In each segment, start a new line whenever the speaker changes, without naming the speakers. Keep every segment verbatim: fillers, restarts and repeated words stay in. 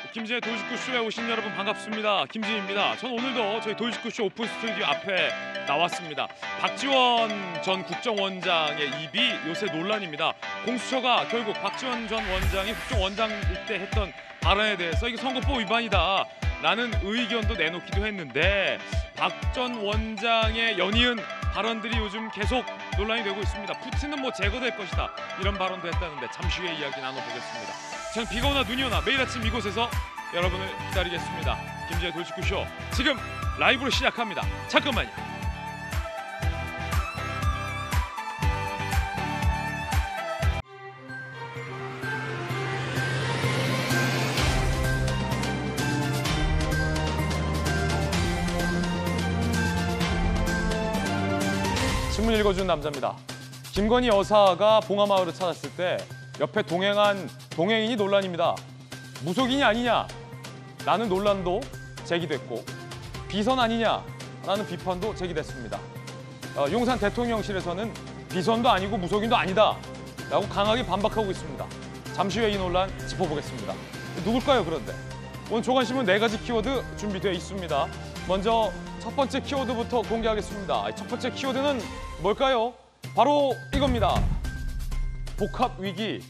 김지의 돌직구쇼에 오신 여러분 반갑습니다. 김지입니다. 전 오늘도 저희 돌직구쇼 오픈 스튜디오 앞에 나왔습니다. 박지원 전 국정원장의 입이 요새 논란입니다. 공수처가 결국 박지원 전 원장이 국정원장일 때 했던 발언에 대해서 이게 선거법 위반이다 라는 의견도 내놓기도 했는데 박 전 원장의 연이은 발언들이 요즘 계속 논란이 되고 있습니다. 푸틴은 뭐 제거될 것이다 이런 발언도 했다는데 잠시 후에 이야기 나눠보겠습니다. 저는 비가 오나 눈이 오나 매일 아침 이곳에서 여러분을 기다리겠습니다. 김지의 돌직구쇼 지금 라이브로 시작합니다. 잠깐만요. 신문 읽어준 남자입니다. 김건희 여사가 봉하마을을 찾았을 때 옆에 동행한 동행인이 논란입니다. 무속인이 아니냐? 라는 논란도 제기됐고 비선 아니냐라는 비판도 제기됐습니다. 어, 용산 대통령실에서는 비선도 아니고 무속인도 아니다 라고 강하게 반박하고 있습니다. 잠시 후에 이 논란 짚어보겠습니다. 누굴까요 그런데? 오늘 조간신문 네 가지 키워드 준비되어 있습니다. 먼저 첫 번째 키워드부터 공개하겠습니다. 첫 번째 키워드는 뭘까요? 바로 이겁니다. 복합 위기.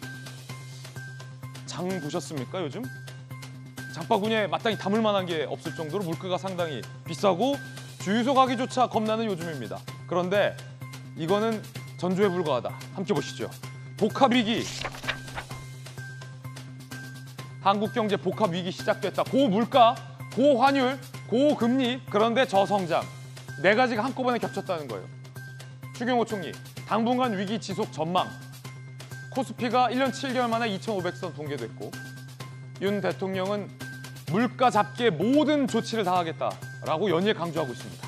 장 보셨습니까 요즘? 장바구니에 마땅히 담을 만한 게 없을 정도로 물가가 상당히 비싸고 주유소 가기조차 겁나는 요즘입니다. 그런데 이거는 전조에 불과하다. 함께 보시죠. 복합 위기. 한국 경제 복합 위기 시작됐다. 고물가, 고환율, 고금리, 그런데 저성장. 네 가지가 한꺼번에 겹쳤다는 거예요. 추경호 총리, 당분간 위기 지속 전망. 코스피가 일 년 칠 개월 만에 이천오백 선 붕괴됐고 윤 대통령은 물가 잡기에 모든 조치를 다하겠다라고 연이어 강조하고 있습니다.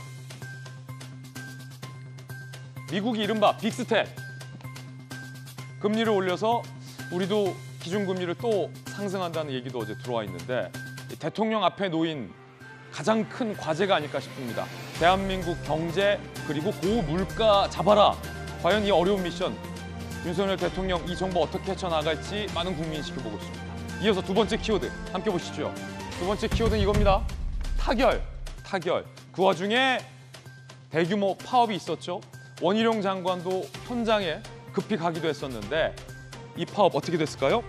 미국이 이른바 빅스텝. 금리를 올려서 우리도 기준금리를 또 상승한다는 얘기도 어제 들어와 있는데 대통령 앞에 놓인 가장 큰 과제가 아닐까 싶습니다. 대한민국 경제 그리고 고물가 잡아라. 과연 이 어려운 미션 윤석열 대통령 이 정부 어떻게 헤쳐나갈지 많은 국민이 지켜보고 있습니다. 이어서 두 번째 키워드 함께 보시죠. 두 번째 키워드는 이겁니다. 타결, 타결. 그 와중에 대규모 파업이 있었죠. 원희룡 장관도 현장에 급히 가기도 했었는데 이 파업 어떻게 됐을까요?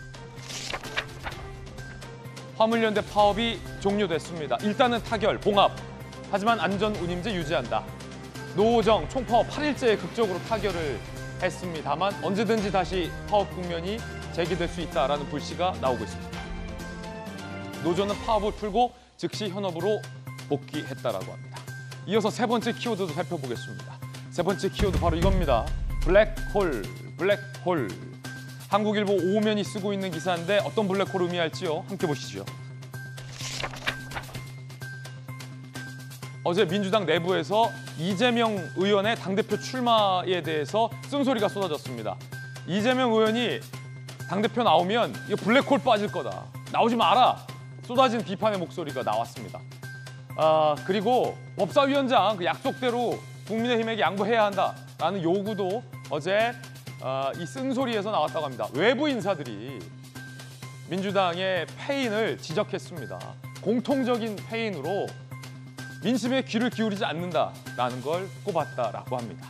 화물연대 파업이 종료됐습니다. 일단은 타결, 봉합. 하지만 안전운임제 유지한다. 노호정 총파업 팔 일째에 극적으로 타결을 했습니다만 언제든지 다시 파업 국면이 제기될 수 있다라는 불씨가 나오고 있습니다. 노조는 파업을 풀고 즉시 현업으로 복귀했다라고 합니다. 이어서 세 번째 키워드도 살펴보겠습니다. 세 번째 키워드 바로 이겁니다. 블랙홀, 블랙홀. 한국일보 오면이 쓰고 있는 기사인데 어떤 블랙홀 의미할지요? 함께 보시죠. 어제 민주당 내부에서 이재명 의원의 당대표 출마에 대해서 쓴소리가 쏟아졌습니다. 이재명 의원이 당대표 나오면 이거 블랙홀 빠질 거다. 나오지 마라. 쏟아진 비판의 목소리가 나왔습니다. 아, 그리고 법사위원장 그 약속대로 국민의힘에게 양보해야 한다라는 요구도 어제 어, 이 쓴소리에서 나왔다고 합니다. 외부 인사들이 민주당의 패인을 지적했습니다. 공통적인 패인으로 민심에 귀를 기울이지 않는다라는 걸 꼽았다라고 합니다.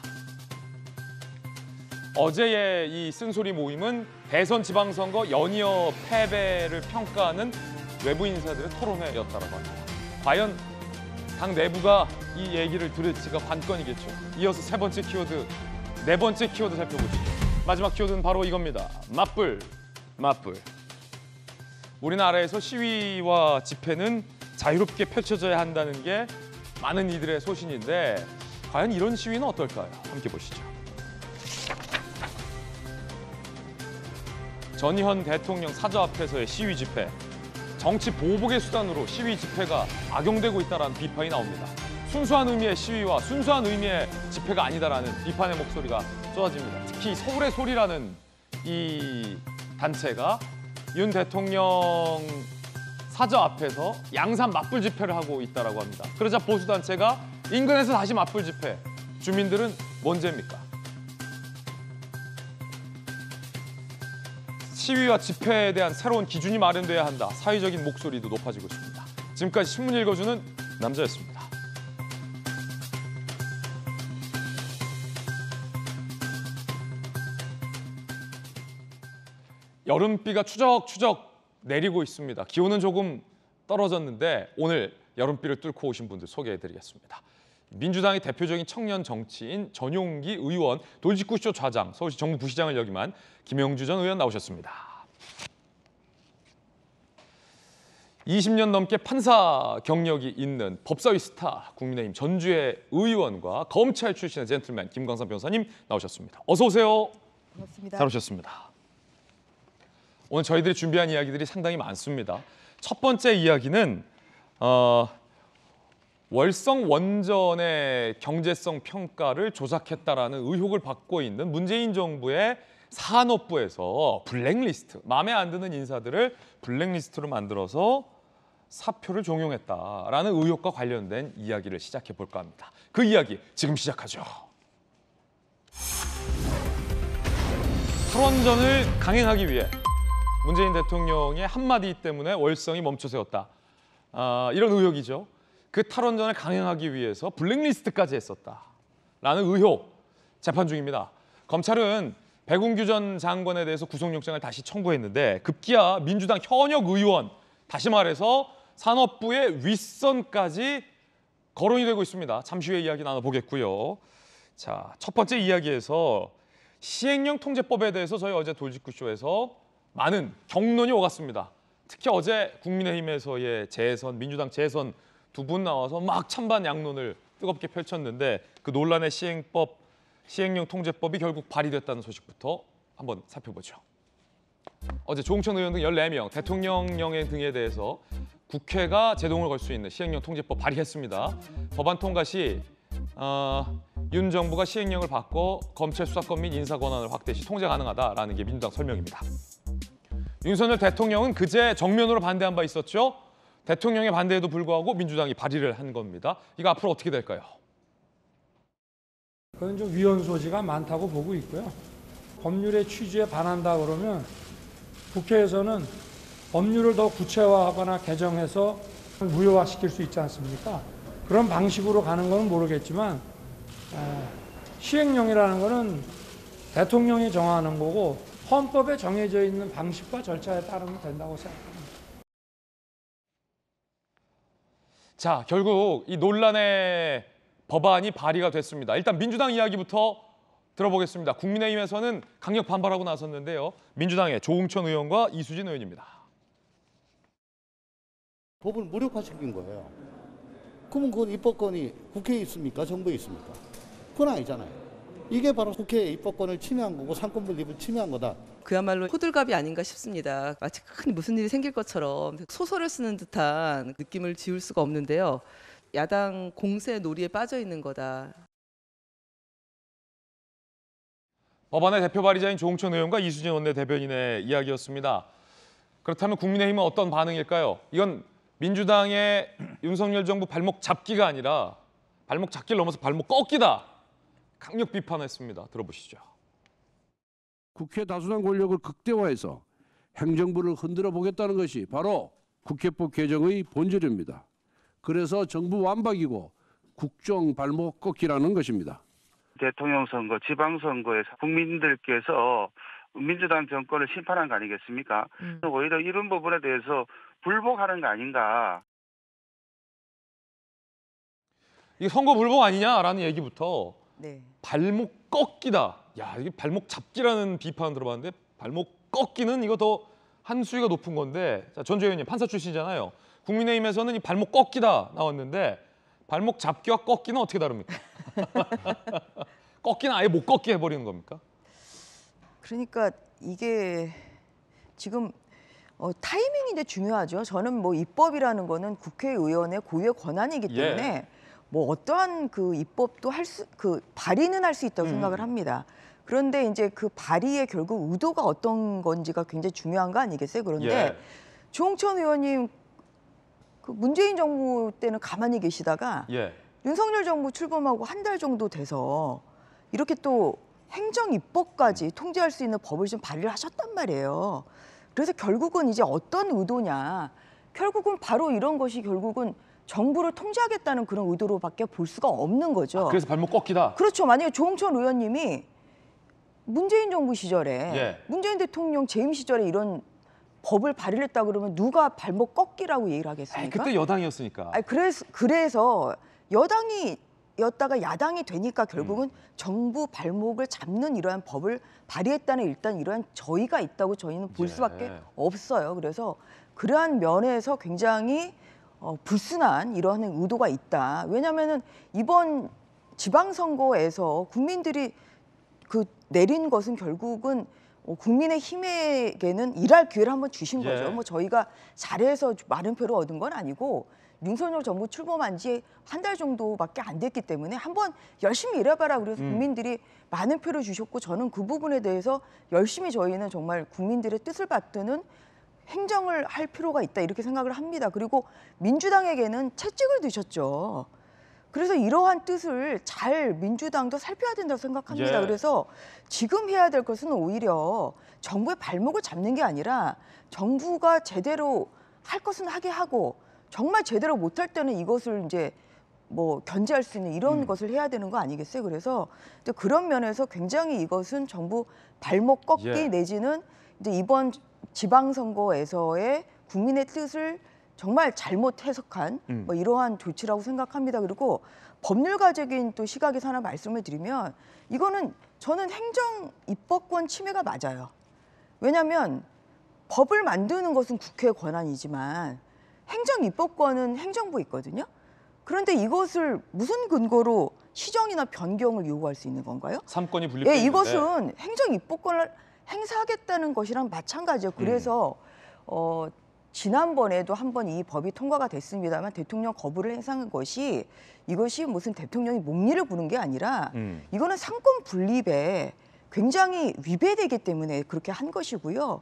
어제의 이 쓴소리 모임은 대선 지방선거 연이어 패배를 평가하는 외부 인사들의 토론회였다고 합니다. 과연 당 내부가 이 얘기를 들을지가 관건이겠죠. 이어서 세 번째 키워드, 네 번째 키워드 살펴보시죠. 마지막 키워드는 바로 이겁니다. 맞불, 맞불. 우리나라에서 시위와 집회는 자유롭게 펼쳐져야 한다는 게 많은 이들의 소신인데 과연 이런 시위는 어떨까요? 함께 보시죠. 전희현 대통령 사저 앞에서의 시위 집회. 정치 보복의 수단으로 시위 집회가 악용되고 있다는 비판이 나옵니다. 순수한 의미의 시위와 순수한 의미의 집회가 아니다라는 비판의 목소리가 쏟아집니다. 특히 서울의 소리라는 이 단체가 윤 대통령 사저 앞에서 양산 맞불 집회를 하고 있다고 합니다. 그러자 보수단체가 인근에서 다시 맞불 집회. 주민들은 뭔 죄입니까? 시위와 집회에 대한 새로운 기준이 마련돼야 한다. 사회적인 목소리도 높아지고 있습니다. 지금까지 신문 읽어주는 남자였습니다. 여름비가 추적추적 내리고 있습니다. 기온은 조금 떨어졌는데 오늘 여름비를 뚫고 오신 분들 소개해드리겠습니다. 민주당의 대표적인 청년 정치인 전용기 의원, 돌직구쇼 좌장, 서울시 정무부시장을 역임한 김영주 전 의원 나오셨습니다. 이십 년 넘게 판사 경력이 있는 법사위 스타 국민의힘 전주의 의원과 검찰 출신의 젠틀맨 김광삼 변호사님 나오셨습니다. 어서 오세요.
반갑습니다.
잘 오셨습니다. 오늘 저희들이 준비한 이야기들이 상당히 많습니다. 첫 번째 이야기는 어, 월성 원전의 경제성 평가를 조작했다라는 의혹을 받고 있는 문재인 정부의 산업부에서 블랙리스트, 마음에 안 드는 인사들을 블랙리스트로 만들어서 사표를 종용했다라는 의혹과 관련된 이야기를 시작해 볼까 합니다. 그 이야기 지금 시작하죠. 탈원전을 강행하기 위해 문재인 대통령의 한마디 때문에 월성이 멈춰 세웠다. 아, 이런 의혹이죠. 그 탈원전을 강행하기 위해서 블랙리스트까지 했었다라는 의혹 재판 중입니다. 검찰은 백운규 전 장관에 대해서 구속영장을 다시 청구했는데 급기야 민주당 현역 의원, 다시 말해서 산업부의 윗선까지 거론이 되고 있습니다. 잠시 후에 이야기 나눠보겠고요. 자, 첫 번째 이야기에서 시행령 통제법에 대해서 저희 어제 돌직구쇼에서 많은 격론이 오갔습니다. 특히 어제 국민의힘에서의 재선, 민주당 재선 두 분 나와서 막 찬반 양론을 뜨겁게 펼쳤는데 그 논란의 시행법, 시행령 통제법이 결국 발의됐다는 소식부터 한번 살펴보죠. 어제 조홍천 의원 등 열네 명 대통령령에 등에 대해서 국회가 제동을 걸 수 있는 시행령 통제법 발의했습니다. 법안 통과 시 어, 윤 정부가 시행령을 바꿔 검찰 수사권 및 인사 권한을 확대 시 통제 가능하다라는 게 민주당 설명입니다. 윤석열 대통령은 그제 정면으로 반대한 바 있었죠. 대통령의 반대에도 불구하고 민주당이 발의를 한 겁니다. 이거 앞으로 어떻게 될까요?
그건 좀 위헌 소지가 많다고 보고 있고요. 법률의 취지에 반한다 그러면 국회에서는 법률을 더 구체화하거나 개정해서 무효화시킬 수 있지 않습니까? 그런 방식으로 가는 건 모르겠지만 어, 시행령이라는 거는 대통령이 정하는 거고 헌법에 정해져 있는 방식과 절차에 따르면 된다고 생각합니다.
자, 결국 이 논란의 법안이 발의가 됐습니다. 일단 민주당 이야기부터 들어보겠습니다. 국민의힘에서는 강력 반발하고 나섰는데요. 민주당의 조홍천 의원과 이수진 의원입니다.
법을 무력화시킨 거예요. 그러면 그건 입법권이 국회에 있습니까? 정부에 있습니까? 그건 아니잖아요. 이게 바로 국회의 입법권을 침해한 거고 상권 분립을 침해한 거다.
그야말로 호들갑이 아닌가 싶습니다. 마치 큰 무슨 일이 생길 것처럼 소설을 쓰는 듯한 느낌을 지울 수가 없는데요. 야당 공세 놀이에 빠져 있는 거다.
법안의 대표 발의자인 조홍천 의원과 이수진 원내대변인의 이야기였습니다. 그렇다면 국민의힘은 어떤 반응일까요? 이건 민주당의 윤석열 정부 발목 잡기가 아니라 발목 잡기를 넘어서 발목 꺾기다. 강력 비판했습니다. 들어보시죠.
국회 다수당 권력을 극대화해서 행정부를 흔들어 보겠다는 것이 바로 국회법 개정의 본질입니다. 그래서 정부 완박이고 국정 발목 꺾기라는 것입니다.
대통령 선거, 지방선거에서 국민들께서 민주당 정권을 심판한 거 아니겠습니까? 음. 오히려 이런 부분에 대해서 불복하는 거 아닌가.
이게 선거 불복 아니냐라는 얘기부터
네.
발목 꺾기다. 야, 이게 발목 잡기라는 비판 들어봤는데 발목 꺾기는 이거 더 한 수위가 높은 건데. 자, 전주 의원님 판사 출신이잖아요. 국민의힘에서는 이 발목 꺾기다 나왔는데 발목 잡기와 꺾기는 어떻게 다릅니까? 꺾기는 아예 못 꺾게 해버리는 겁니까?
그러니까 이게 지금 어, 타이밍이 이제 중요하죠. 저는 뭐 입법이라는 거는 국회의원의 고유의 권한이기 때문에
예.
뭐 어떠한 그 입법도 할 수, 그 발의는 할 수 있다고
음.
생각을 합니다. 그런데 이제 그 발의의 결국 의도가 어떤 건지가 굉장히 중요한 거 아니겠어요? 그런데
예.
조홍천 의원님 그 문재인 정부 때는 가만히 계시다가
예.
윤석열 정부 출범하고 한 달 정도 돼서 이렇게 또 행정 입법까지 통제할 수 있는 법을 좀 발의를 하셨단 말이에요. 그래서 결국은 이제 어떤 의도냐. 결국은 바로 이런 것이 결국은 정부를 통제하겠다는 그런 의도로밖에 볼 수가 없는 거죠.
아, 그래서 발목 꺾이다.
그렇죠. 만약에 조홍천 의원님이 문재인 정부 시절에
예.
문재인 대통령 재임 시절에 이런 법을 발의를 했다 그러면 누가 발목 꺾기라고 얘기를 하겠습니까?
에이, 그때 여당이었으니까.
아니, 그래서, 그래서 여당이 였다가 야당이 되니까 결국은 음. 정부 발목을 잡는 이러한 법을 발의했다는 일단 이러한 저희가 있다고 저희는 볼
예.
수밖에 없어요. 그래서 그러한 면에서 굉장히 어, 불순한 이러한 의도가 있다. 왜냐하면은 이번 지방선거에서 국민들이 그 내린 것은 결국은 국민의 힘에게는 일할 기회를 한번 주신
예.
거죠. 뭐 저희가 잘해서 많은 표를 얻은 건 아니고 윤석열 정부 출범한 지 한 달 정도밖에 안 됐기 때문에 한번 열심히 일해봐라. 그래서
음.
국민들이 많은 표를 주셨고 저는 그 부분에 대해서 열심히 저희는 정말 국민들의 뜻을 받드는 행정을 할 필요가 있다 이렇게 생각을 합니다. 그리고 민주당에게는 채찍을 드셨죠. 그래서 이러한 뜻을 잘 민주당도 살펴야 된다고 생각합니다.
예.
그래서 지금 해야 될 것은 오히려 정부의 발목을 잡는 게 아니라 정부가 제대로 할 것은 하게 하고 정말 제대로 못할 때는 이것을 이제 뭐 견제할 수 있는 이런
음.
것을 해야 되는 거 아니겠어요? 그래서 그런 면에서 굉장히 이것은 정부 발목 꺾기
예.
내지는 이제 이번 지방선거에서의 국민의 뜻을 정말 잘못 해석한
음.
뭐 이러한 조치라고 생각합니다. 그리고 법률가적인 또 시각에서 하나 말씀을 드리면 이거는 저는 행정 입법권 침해가 맞아요. 왜냐하면 법을 만드는 것은 국회의 권한이지만 행정 입법권은 행정부에 있거든요. 그런데 이것을 무슨 근거로 시정이나 변경을 요구할 수 있는 건가요?
삼권이 분립돼
예,
있는데.
이것은 행정 입법권을 행사하겠다는 것이랑 마찬가지예요. 그래서 음. 어, 지난번에도 한번 이 법이 통과가 됐습니다만 대통령 거부를 행사한 것이 이것이 무슨 대통령이 목리를 부는 게 아니라
음.
이거는 상권 분립에 굉장히 위배되기 때문에 그렇게 한 것이고요.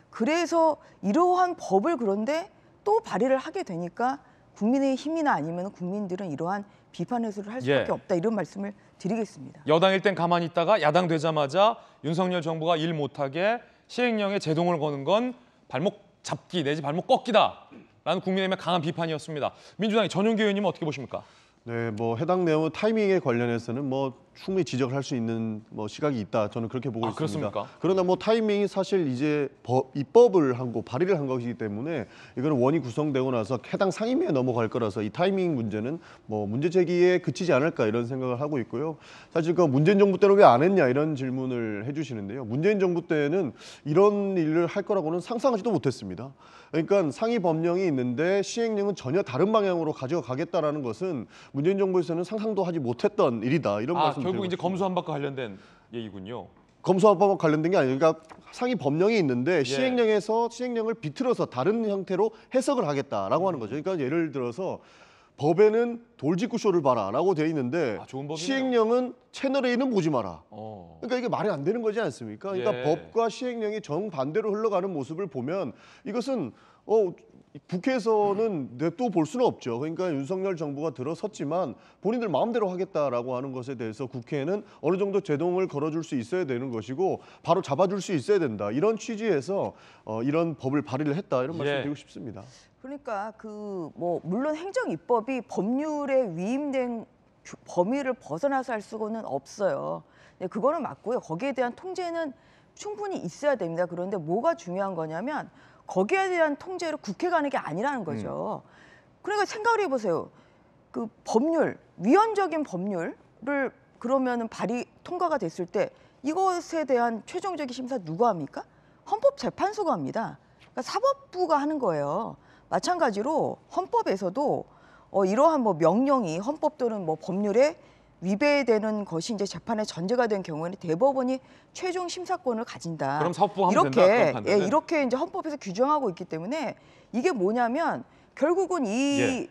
그래서 이러한 법을 그런데 또 발의를 하게 되니까 국민의 힘이나 아니면 국민들은 이러한 비판 해소를 할 수밖에
예.
없다 이런 말씀을 드리겠습니다.
여당일 땐 가만히 있다가 야당 되자마자 윤석열 정부가 일 못하게 시행령에 제동을 거는 건 발목 잡기 내지 발목 꺾기다라는 국민의힘의 강한 비판이었습니다. 민주당의 전용기 의원님은 어떻게 보십니까?
네, 뭐 해당 내용 타이밍에 관련해서는 뭐 충분히 지적을 할 수 있는 뭐 시각이 있다. 저는 그렇게 보고
아,
있습니다.
그렇습니까?
그러나 뭐 타이밍이 사실 이제 법, 입법을 한 거, 발의를 한 것이기 때문에 이거는 원이 구성되고 나서 해당 상임위에 넘어갈 거라서 이 타이밍 문제는 뭐 문제 제기에 그치지 않을까 이런 생각을 하고 있고요. 사실 그 문재인 정부 때는 왜 안 했냐 이런 질문을 해주시는데요. 문재인 정부 때는 이런 일을 할 거라고는 상상하지도 못했습니다. 그러니까 상위 법령이 있는데 시행령은 전혀 다른 방향으로 가져가겠다라는 것은 문재인 정부에서는 상상도 하지 못했던 일이다. 이런
아,
말씀
결국 이제
드리고
검수완박과 관련된 얘기군요.
검수완박과 관련된 게 아니라 그러니까 상위 법령이 있는데
예.
시행령에서 시행령을 비틀어서 다른 형태로 해석을 하겠다라고 하는 거죠. 그러니까 예를 들어서 법에는 돌직구 쇼를 봐라라고 돼 있는데
아, 좋은 법이네요.
시행령은 채널 A는 보지 마라.
어.
그러니까 이게 말이 안 되는 거지 않습니까? 그러니까
예.
법과 시행령이 정반대로 흘러가는 모습을 보면 이것은 어 국회에서는 냅둬 볼 수는 없죠. 그러니까 윤석열 정부가 들어섰지만 본인들 마음대로 하겠다라고 하는 것에 대해서 국회에는 어느 정도 제동을 걸어줄 수 있어야 되는 것이고 바로 잡아줄 수 있어야 된다. 이런 취지에서 어, 이런 법을 발의를 했다. 이런 말씀
예.
드리고 싶습니다.
그러니까 그 뭐 물론 행정 입법이 법률에 위임된 주- 범위를 벗어나서 할 수는 없어요. 네, 그거는 맞고요. 거기에 대한 통제는 충분히 있어야 됩니다. 그런데 뭐가 중요한 거냐면 거기에 대한 통제를 국회가 하는 게 아니라는 거죠. 그러니까 생각을 해보세요. 그 법률, 위헌적인 법률을 그러면은 발의 통과가 됐을 때 이것에 대한 최종적인 심사 누가 합니까? 헌법재판소가 합니다. 그러니까 사법부가 하는 거예요. 마찬가지로 헌법에서도 어, 이러한 뭐 명령이 헌법 또는 뭐 법률에 위배되는 것이 이제 재판에 전제가 된 경우에는 대법원이 최종 심사권을 가진다.
그럼 사법부가 하면
이렇게
된다, 그런 판단은?
예, 이렇게 이제 헌법에서 규정하고 있기 때문에 이게 뭐냐면 결국은 이
예.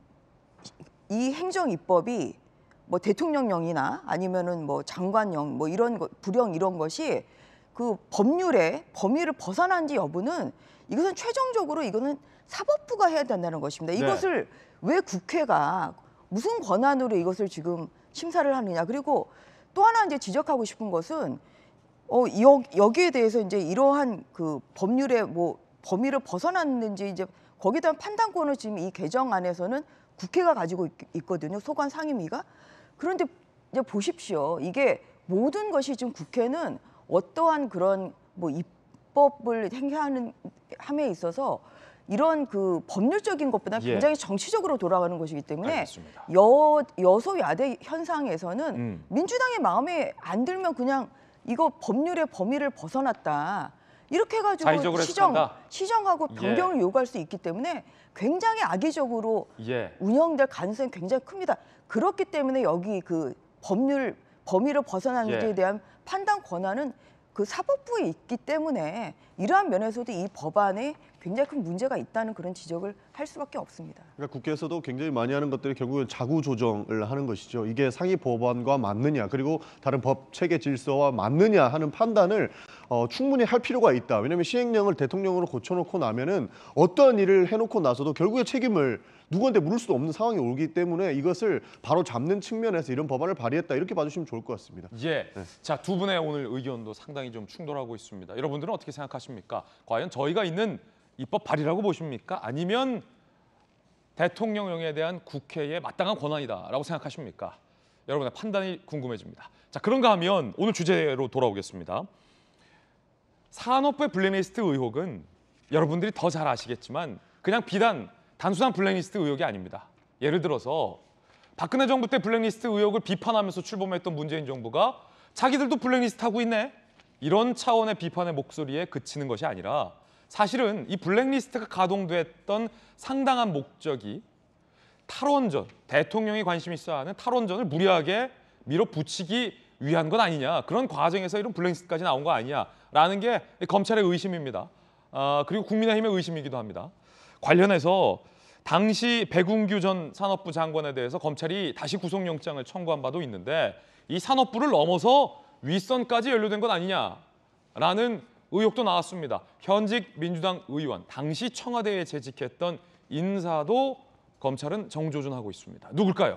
이 행정 입법이 뭐 대통령령이나 아니면은 뭐 장관령 뭐 이런 거 불령 이런 것이 그 법률의 범위를 벗어난지 여부는 이것은 최종적으로 이거는 사법부가 해야 된다는 것입니다.
네.
이것을 왜 국회가 무슨 권한으로 이것을 지금 심사를 하느냐. 그리고 또 하나 이제 지적하고 싶은 것은 어 여, 여기에 대해서 이제 이러한 그 법률의 뭐 범위를 벗어났는지 이제 거기에 대한 판단권을 지금 이 개정안에서는 국회가 가지고 있, 있거든요. 소관 상임위가. 그런데 이제 보십시오. 이게 모든 것이 지금 국회는 어떠한 그런 뭐 입법을 행사하는 함에 있어서 이런 그 법률적인 것보다
예.
굉장히 정치적으로 돌아가는 것이기 때문에
알겠습니다.
여 여소야대 현상에서는
음.
민주당의 마음에 안 들면 그냥 이거 법률의 범위를 벗어났다. 이렇게 해가지고
자의적으로 해서
시정,
한다?
시정하고
예.
변경을 요구할 수 있기 때문에 굉장히 악의적으로
예.
운영될 가능성이 굉장히 큽니다. 그렇기 때문에 여기 그 법률 범위를 벗어난
예.
것에 대한 판단 권한은 그 사법부에 있기 때문에 이러한 면에서도 이 법안에 굉장히 큰 문제가 있다는 그런 지적을 할 수밖에 없습니다.
그러니까 국회에서도 굉장히 많이 하는 것들이 결국은 자구 조정을 하는 것이죠. 이게 상위 법안과 맞느냐, 그리고 다른 법 체계 질서와 맞느냐 하는 판단을 어, 충분히 할 필요가 있다. 왜냐하면 시행령을 대통령으로 고쳐놓고 나면은 어떠한 일을 해놓고 나서도 결국에 책임을 누구한테 물을 수도 없는 상황이 오기 때문에 이것을 바로 잡는 측면에서 이런 법안을 발의했다, 이렇게 봐주시면 좋을 것 같습니다.
예. 자, 두 분의 오늘 의견도 상당히 좀 충돌하고 있습니다. 여러분들은 어떻게 생각하십니까? 과연 저희가 있는 입법 발의라고 보십니까? 아니면 대통령령에 대한 국회의 마땅한 권한이다라고 생각하십니까? 여러분의 판단이 궁금해집니다. 자, 그런가 하면 오늘 주제로 돌아오겠습니다. 산업부의 블랙리스트 의혹은 여러분들이 더 잘 아시겠지만 그냥 비단 단순한 블랙리스트 의혹이 아닙니다. 예를 들어서 박근혜 정부 때 블랙리스트 의혹을 비판하면서 출범했던 문재인 정부가 자기들도 블랙리스트 하고 있네, 이런 차원의 비판의 목소리에 그치는 것이 아니라 사실은 이 블랙리스트가 가동됐던 상당한 목적이 탈원전, 대통령이 관심 있어 하는 탈원전을 무리하게 밀어붙이기 위한 것 아니냐, 그런 과정에서 이런 블랙리스트까지 나온 거 아니냐라는 게 검찰의 의심입니다. 아, 그리고 국민의힘의 의심이기도 합니다. 관련해서 당시 백운규 전 산업부 장관에 대해서 검찰이 다시 구속영장을 청구한 바도 있는데 이 산업부를 넘어서 윗선까지 연루된 것 아니냐라는 의혹도 나왔습니다. 현직 민주당 의원, 당시 청와대에 재직했던 인사도 검찰은 정조준하고 있습니다. 누굴까요?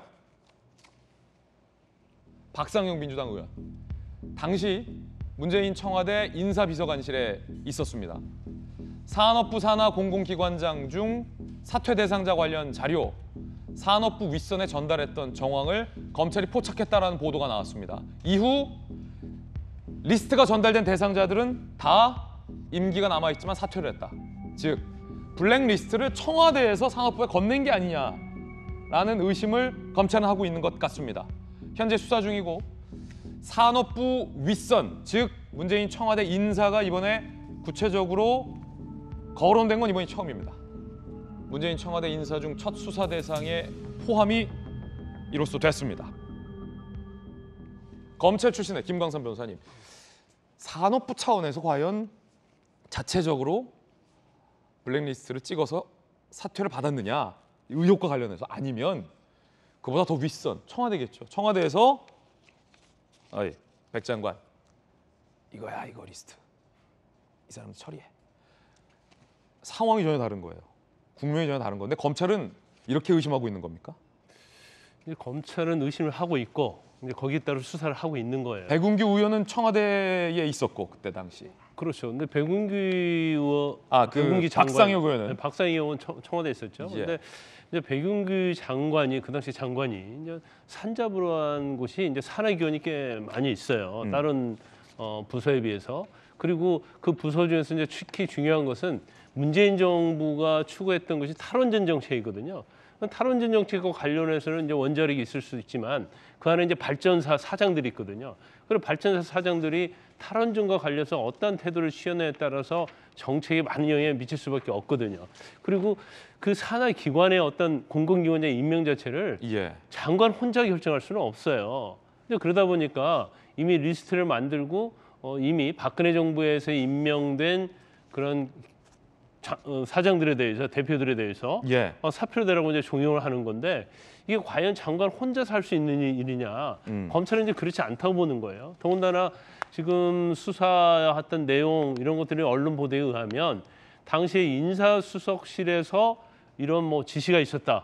박상영 민주당 의원. 당시 문재인 청와대 인사비서관실에 있었습니다. 산업부 산하 공공기관장 중 사퇴 대상자 관련 자료, 산업부 윗선에 전달했던 정황을 검찰이 포착했다라는 보도가 나왔습니다. 이후 리스트가 전달된 대상자들은 다 임기가 남아있지만 사퇴를 했다. 즉 블랙리스트를 청와대에서 산업부에 건넨 게 아니냐라는 의심을 검찰은 하고 있는 것 같습니다. 현재 수사 중이고 산업부 윗선, 즉 문재인 청와대 인사가 이번에 구체적으로 거론된 건 이번이 처음입니다. 문재인 청와대 인사 중 첫 수사 대상에 포함이 이로써 됐습니다. 검찰 출신의 김광선 변호사님, 산업부 차원에서 과연 자체적으로 블랙리스트를 찍어서 사퇴를 받았느냐, 의혹과 관련해서, 아니면 그보다 더 윗선 청와대겠죠. 청와대에서 어이 백 장관 이거야, 이거 리스트 이 사람들 처리해. 상황이 전혀 다른 거예요. 국면이 전혀 다른 건데 검찰은 이렇게 의심하고 있는 겁니까?
검찰은 의심을 하고 있고 이제 거기에 따라 수사를 하고 있는 거예요.
백운규 의원은 청와대에 있었고 그때 당시.
그렇죠. 근데 백운규 의원,
아, 그
백운규 장관,
박상혁 의원은?
네, 박상혁 의원 청, 청와대에 있었죠.
예.
근데 이제 백운규 장관이 그 당시 장관이 이제 산잡으로 한 곳이 이제 산하기관이 꽤 많이 있어요.
음.
다른 어, 부서에 비해서. 그리고 그 부서 중에서 이제 특히 중요한 것은 문재인 정부가 추구했던 것이 탈원전 정책이거든요. 탈원전 정책과 관련해서는 이제 원자력이 있을 수 있지만 그 안에 이제 발전사 사장들이 있거든요. 그리고 발전사 사장들이 탈원전과 관련해서 어떠한 태도를 취하느냐에 따라서 정책에 많은 영향을 미칠 수밖에 없거든요. 그리고 그 산하 기관의 어떤 공공기관의 임명 자체를
예.
장관 혼자 결정할 수는 없어요. 근데 그러다 보니까 이미 리스트를 만들고 어, 이미 박근혜 정부에서 임명된 그런 자, 어, 사장들에 대해서, 대표들에 대해서
예.
어, 사표를 내라고 이제 종용을 하는 건데 이게 과연 장관 혼자서 할 수 있는 일이냐?
음.
검찰은 이제 그렇지 않다고 보는 거예요. 더군다나 지금 수사했던 내용 이런 것들이 언론 보도에 의하면 당시에 인사수석실에서 이런 뭐 지시가 있었다.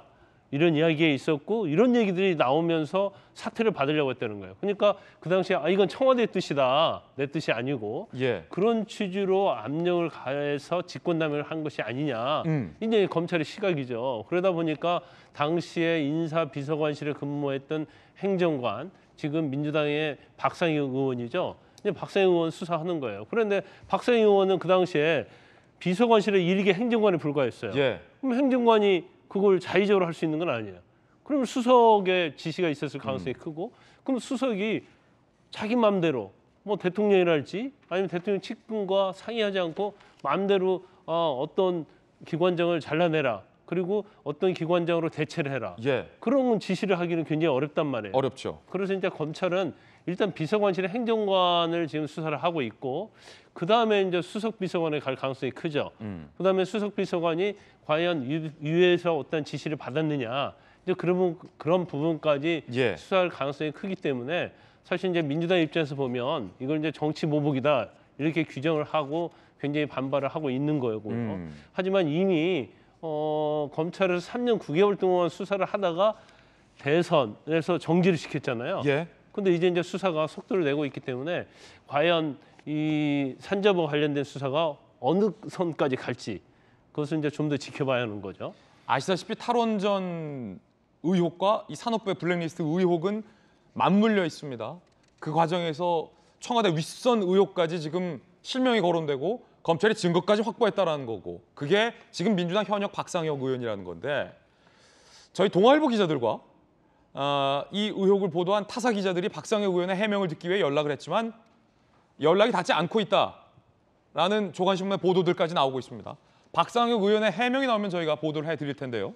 이런 이야기가 있었고 이런 얘기들이 나오면서 사퇴를 받으려고 했다는 거예요. 그러니까 그 당시에 아 이건 청와대의 뜻이다. 내 뜻이 아니고
예.
그런 취지로 압력을 가해서 직권남용을 한 것이 아니냐.
음.
이제 검찰의 시각이죠. 그러다 보니까 당시에 인사비서관실에 근무했던 행정관, 지금 민주당의 박상희 의원이죠. 이제 박상희 의원 수사하는 거예요. 그런데 박상희 의원은 그 당시에 비서관실의 일개 행정관에 불과했어요.
예.
그럼 행정관이 그걸 자의적으로 할 수 있는 건 아니에요. 그럼 수석의 지시가 있었을 가능성이
음.
크고, 그럼 수석이 자기 마음대로 뭐 대통령이랄지 아니면 대통령 측근과 상의하지 않고 마음대로 어, 어떤 기관장을 잘라내라. 그리고 어떤 기관장으로 대체를 해라.
예.
그런 지시를 하기는 굉장히 어렵단 말이에요.
어렵죠.
그래서 이제 검찰은 일단 비서관실의 행정관을 지금 수사를 하고 있고, 그 다음에 이제 수석 비서관에 갈 가능성이 크죠.
음.
그 다음에 수석 비서관이 과연 위- 위에서 어떤 지시를 받았느냐, 이제 그런 그런 부분까지
예.
수사할 가능성이 크기 때문에 사실 이제 민주당 입장에서 보면 이걸 이제 정치 보복이다 이렇게 규정을 하고 굉장히 반발을 하고 있는 거고요.
음.
하지만 이미 어, 검찰에서 삼 년 구 개월 동안 수사를 하다가 대선에서 정지를 시켰잖아요.
예.
근데 이제 이제 수사가 속도를 내고 있기 때문에 과연 이 산자부와 관련된 수사가 어느 선까지 갈지 그것은 이제 좀 더 지켜봐야 하는 거죠.
아시다시피 탈원전 의혹과 이 산업부의 블랙리스트 의혹은 맞물려 있습니다. 그 과정에서 청와대 윗선 의혹까지 지금 실명이 거론되고 검찰이 증거까지 확보했다라는 거고, 그게 지금 민주당 현역 박상혁 의원이라는 건데, 저희 동아일보 기자들과 아, 이 의혹을 보도한 타사 기자들이 박상혁 의원의 해명을 듣기 위해 연락을 했지만 연락이 닿지 않고 있다라는 조간신문의 보도들까지 나오고 있습니다. 박상혁 의원의 해명이 나오면 저희가 보도를 해드릴 텐데요.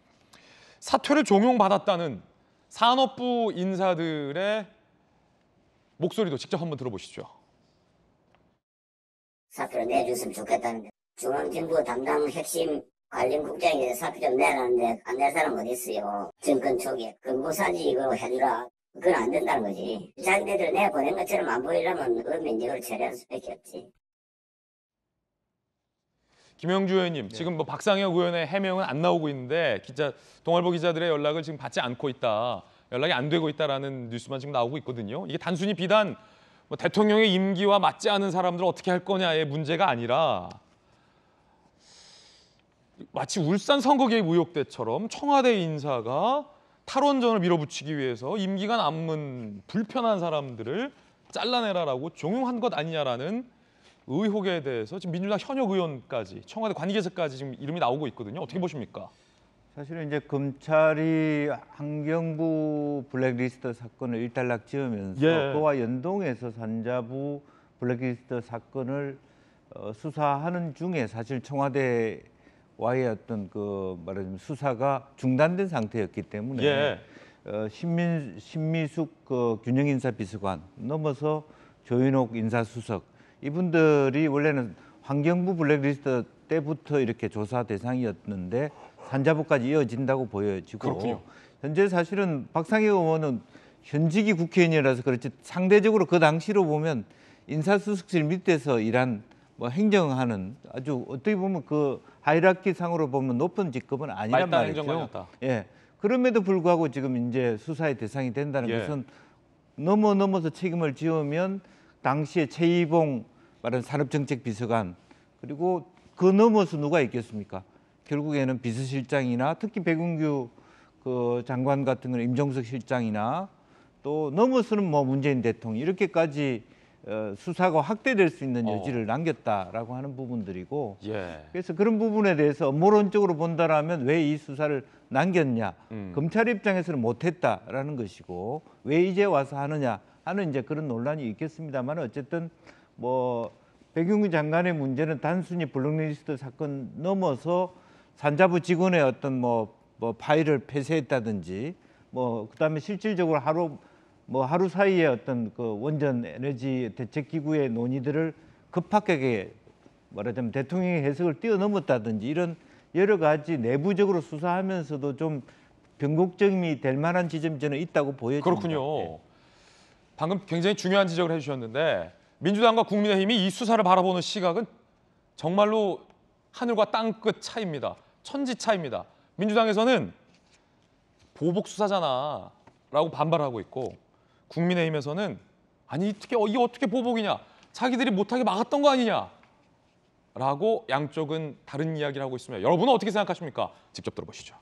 사퇴를 종용받았다는 산업부 인사들의 목소리도 직접 한번 들어보시죠.
사표를 내줬으면 좋겠다는데 중앙정부 담당 핵심 관련 국장에게 사표 좀 내라는데 안 낼 사람 어디 있어요. 정권 초기에 근무사지 이거 해주라. 그건 안 된다는 거지. 자기네들 내보낸 것처럼 안 보이려면 의면직으로 처리할 수밖에 없지.
김영주 의원님, 지금 뭐 박상혁 의원의 해명은 안 나오고 있는데 기자 동아일보 기자들의 연락을 지금 받지 않고 있다, 연락이 안 되고 있다라는 뉴스만 지금 나오고 있거든요. 이게 단순히 비단 뭐 대통령의 임기와 맞지 않은 사람들을 어떻게 할 거냐의 문제가 아니라 마치 울산 선거 개입 의혹 때처럼 청와대 인사가 탈원전을 밀어붙이기 위해서 임기가 남은 불편한 사람들을 잘라내라라고 종용한 것 아니냐라는 의혹에 대해서 지금 민주당 현역 의원까지 청와대 관계자까지 지금 이름이 나오고 있거든요. 어떻게 보십니까?
사실은 이제 검찰이 환경부 블랙리스트 사건을 일단락 지으면서
예.
그와 연동해서 산자부 블랙리스트 사건을 어, 수사하는 중에 사실 청와대와의 어떤 그 말하자면 수사가 중단된 상태였기 때문에
예.
어, 신민, 신미숙 그 균형인사비서관 넘어서 조인옥 인사수석 이분들이 원래는 환경부 블랙리스트 때부터 이렇게 조사 대상이었는데 산자부까지 이어진다고 보여지고,
그렇군요.
현재 사실은 박상혁 의원은 현직이 국회의원이라서 그렇지 상대적으로 그 당시로 보면 인사수석실 밑에서 일한 뭐 행정하는 아주 어떻게 보면 그 하이라키 상으로 보면 높은 직급은 아니란
말단
말이죠.
행정관이었다.
예. 그럼에도 불구하고 지금 이제 수사의 대상이 된다는
예.
것은 넘어 넘어서 책임을 지으면 당시에 최이봉 말하는 산업정책비서관 그리고 그 넘어서 누가 있겠습니까? 결국에는 비서실장이나 특히 백운규 그 장관 같은 경우는 임종석 실장이나 또 넘어서는 뭐 문재인 대통령 이렇게까지 어, 수사가 확대될 수 있는 여지를 어. 남겼다라고 하는 부분들이고
예.
그래서 그런 부분에 대해서 업무론적으로 본다라면 왜 이 수사를 남겼냐
음.
검찰 입장에서는 못했다라는 것이고 왜 이제 와서 하느냐 하는 이제 그런 논란이 있겠습니다만 어쨌든 뭐 백윤규 장관의 문제는 단순히 블랙리스트 사건 넘어서 산자부 직원의 어떤 뭐, 뭐 파일을 폐쇄했다든지 뭐 그다음에 실질적으로 하루 뭐 하루 사이에 어떤 그 원전 에너지 대책 기구의 논의들을 급하게 말하자면 대통령의 해석을 뛰어넘었다든지 이런 여러 가지 내부적으로 수사하면서도 좀 변곡점이 될 만한 지점이 저는 있다고 보여집니다.
그렇군요.
네.
방금 굉장히 중요한 지적을 해주셨는데 민주당과 국민의힘이 이 수사를 바라보는 시각은 정말로 하늘과 땅끝 차이입니다. 천지 차이입니다. 민주당에서는 보복 수사잖아 라고 반발하고 있고 국민의힘에서는 아니 어떻게 이게 어떻게 보복이냐 자기들이 못하게 막았던 거 아니냐 라고 양쪽은 다른 이야기를 하고 있습니다. 여러분은 어떻게 생각하십니까? 직접 들어보시죠.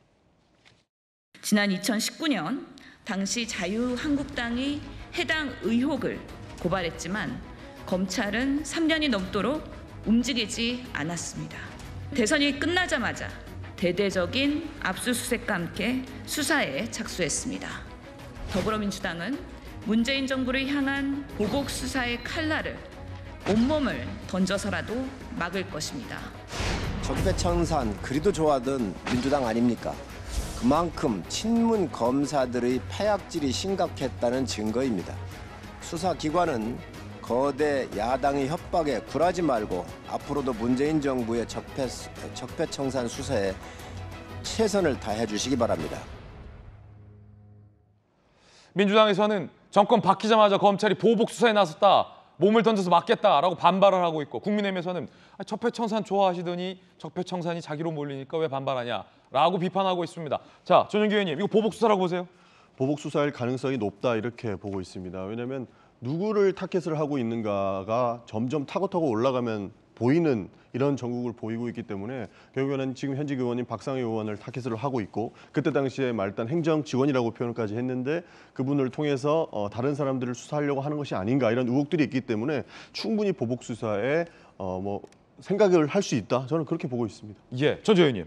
지난 이천십구 년 당시 자유한국당이 해당 의혹을 고발했지만 검찰은 삼 년이 넘도록 움직이지 않았습니다. 대선이 끝나자마자 대대적인 압수수색과 함께 수사에 착수했습니다. 더불어민주당은 문재인 정부를 향한 보복 수사의 칼날을 온몸을 던져서라도 막을 것입니다.
적폐청산 그리도 좋아하던 민주당 아닙니까? 그만큼 친문 검사들의 패악질이 심각했다는 증거입니다. 수사기관은 거대 야당의 협박에 굴하지 말고 앞으로도 문재인 정부의 적폐, 적폐청산 수사에 최선을 다해 주시기 바랍니다.
민주당에서는 정권 바뀌자마자 검찰이 보복 수사에 나섰다. 몸을 던져서 막겠다라고 반발을 하고 있고 국민의힘에서는 적폐청산 좋아하시더니 적폐청산이 자기로 몰리니까 왜 반발하냐라고 비판하고 있습니다. 자, 전용기 의원님, 이거 보복 수사라고 보세요?
보복 수사일 가능성이 높다 이렇게 보고 있습니다. 왜냐하면 누구를 타겟을 하고 있는가가 점점 타고타고 올라가면 보이는 이런 전국을 보이고 있기 때문에 결국에는 지금 현직 의원인 박상희 의원을 타겟으로 하고 있고 그때 당시에 말단 행정 직원이라고 표현까지 했는데 그분을 통해서 어, 다른 사람들을 수사하려고 하는 것이 아닌가 이런 의혹들이 있기 때문에 충분히 보복 수사에 어, 뭐 생각을 할 수 있다. 저는 그렇게 보고 있습니다.
예, 전재 의원님.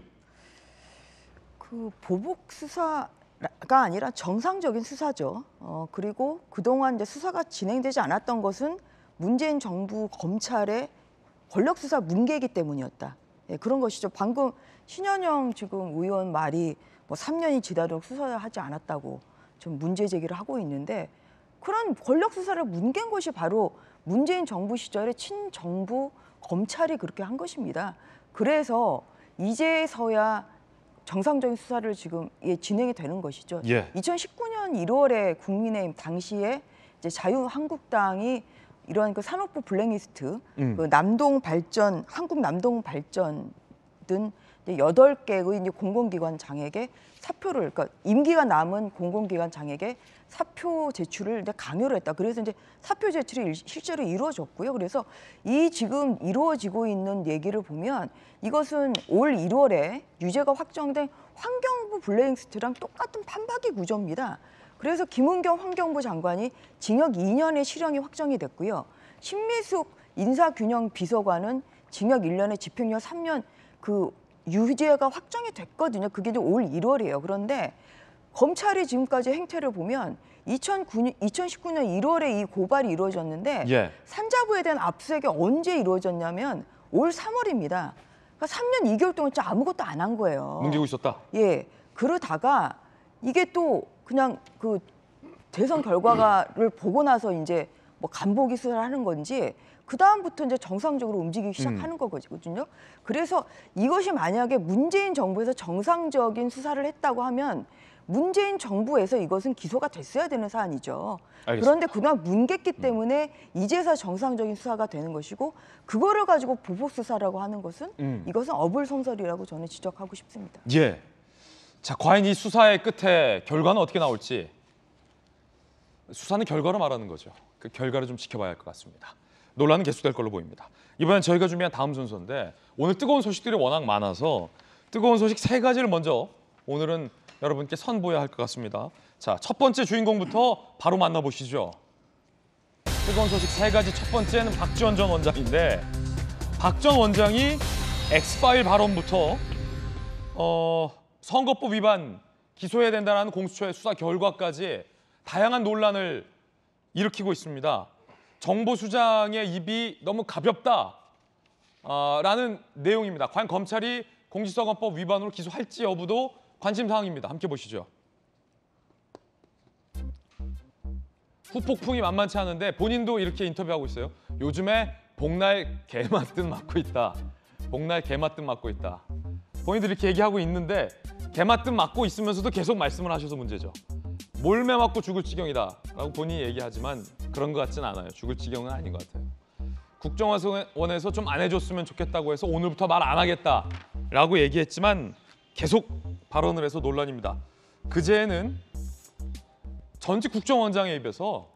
그 보복 수사가 아니라 정상적인 수사죠. 어, 그리고 그동안 이제 수사가 진행되지 않았던 것은 문재인 정부 검찰의 권력 수사 문제이기 때문이었다. 예, 그런 것이죠. 방금 신현영 지금 의원 말이 뭐 삼 년이 지나도록 수사하지 않았다고 좀 문제 제기를 하고 있는데 그런 권력 수사를 뭉갠 것이 바로 문재인 정부 시절에 친정부 검찰이 그렇게 한 것입니다. 그래서 이제서야 정상적인 수사를 지금 예, 진행이 되는 것이죠.
예.
이천십구 년 일월에 국민의힘 당시에 이제 자유한국당이 이런 그 산업부 블랙리스트,
음.
그 남동 발전, 한국 남동 발전 등 여덟 개의 이제 공공기관 장에게 사표를, 그러니까 임기가 남은 공공기관 장에게 사표 제출을 이제 강요를 했다. 그래서 이제 사표 제출이 실제로 이루어졌고요. 그래서 이 지금 이루어지고 있는 얘기를 보면 이것은 올 일월에 유죄가 확정된 환경부 블랙리스트랑 똑같은 판박이 구조입니다. 그래서 김은경 환경부 장관이 징역 이 년의 실형이 확정이 됐고요. 신미숙 인사균형 비서관은 징역 일 년에 집행유예 삼 년 그 유죄가 확정이 됐거든요. 그게 이제 올 일월이에요. 그런데 검찰이 지금까지 행태를 보면 이천십구 년 일월에 이 고발이 이루어졌는데
예.
산자부에 대한 압수수색이 언제 이루어졌냐면 올 삼월입니다. 그러니까 삼 년 이 개월 동안 진짜 아무것도 안 한 거예요.
뭉개고 있었다.
예. 그러다가 이게 또 그냥 그 대선 결과를 보고 나서 이제 뭐 간보기 수사를 하는 건지 그 다음부터 이제 정상적으로 움직이기 시작하는
음.
거거든요. 그래서 이것이 만약에 문재인 정부에서 정상적인 수사를 했다고 하면 문재인 정부에서 이것은 기소가 됐어야 되는 사안이죠.
알겠습니다.
그런데 그동안 뭉갰기 때문에 이제서 정상적인 수사가 되는 것이고 그거를 가지고 보복 수사라고 하는 것은
음.
이것은 어불성설이라고 저는 지적하고 싶습니다.
예. 자, 과연 이 수사의 끝에 결과는 어떻게 나올지 수사는 결과로 말하는 거죠. 그 결과를 좀 지켜봐야 할 것 같습니다. 논란은 계속될 걸로 보입니다. 이번엔 저희가 준비한 다음 순서인데 오늘 뜨거운 소식들이 워낙 많아서 뜨거운 소식 세 가지를 먼저 오늘은 여러분께 선보여야 할 것 같습니다. 자, 첫 번째 주인공부터 바로 만나보시죠. 뜨거운 소식 세 가지 첫 번째는 박지원 전 원장인데 박 전 원장이 엑스파일 발언부터 어, 선거법 위반 기소해야 된다는 공수처의 수사 결과까지 다양한 논란을 일으키고 있습니다. 정보수장의 입이 너무 가볍다라는 내용입니다. 과연 검찰이 공직선거법 위반으로 기소할지 여부도 관심 사항입니다. 함께 보시죠. 후폭풍이 만만치 않은데 본인도 이렇게 인터뷰하고 있어요. 요즘에 복날 개맞듯 맞고 있다. 복날 개맞듯 맞고 있다. 본인도 이렇게 얘기하고 있는데 개맞듯 맞고 있으면서도 계속 말씀을 하셔서 문제죠. 몰매 맞고 죽을 지경이다 라고 본인이 얘기하지만 그런 것 같지는 않아요. 죽을 지경은 아닌 것 같아요. 국정원에서 좀 안 해줬으면 좋겠다고 해서 오늘부터 말 안 하겠다라고 얘기했지만 계속 발언을 해서 논란입니다. 그제는 전직 국정원장에 입에서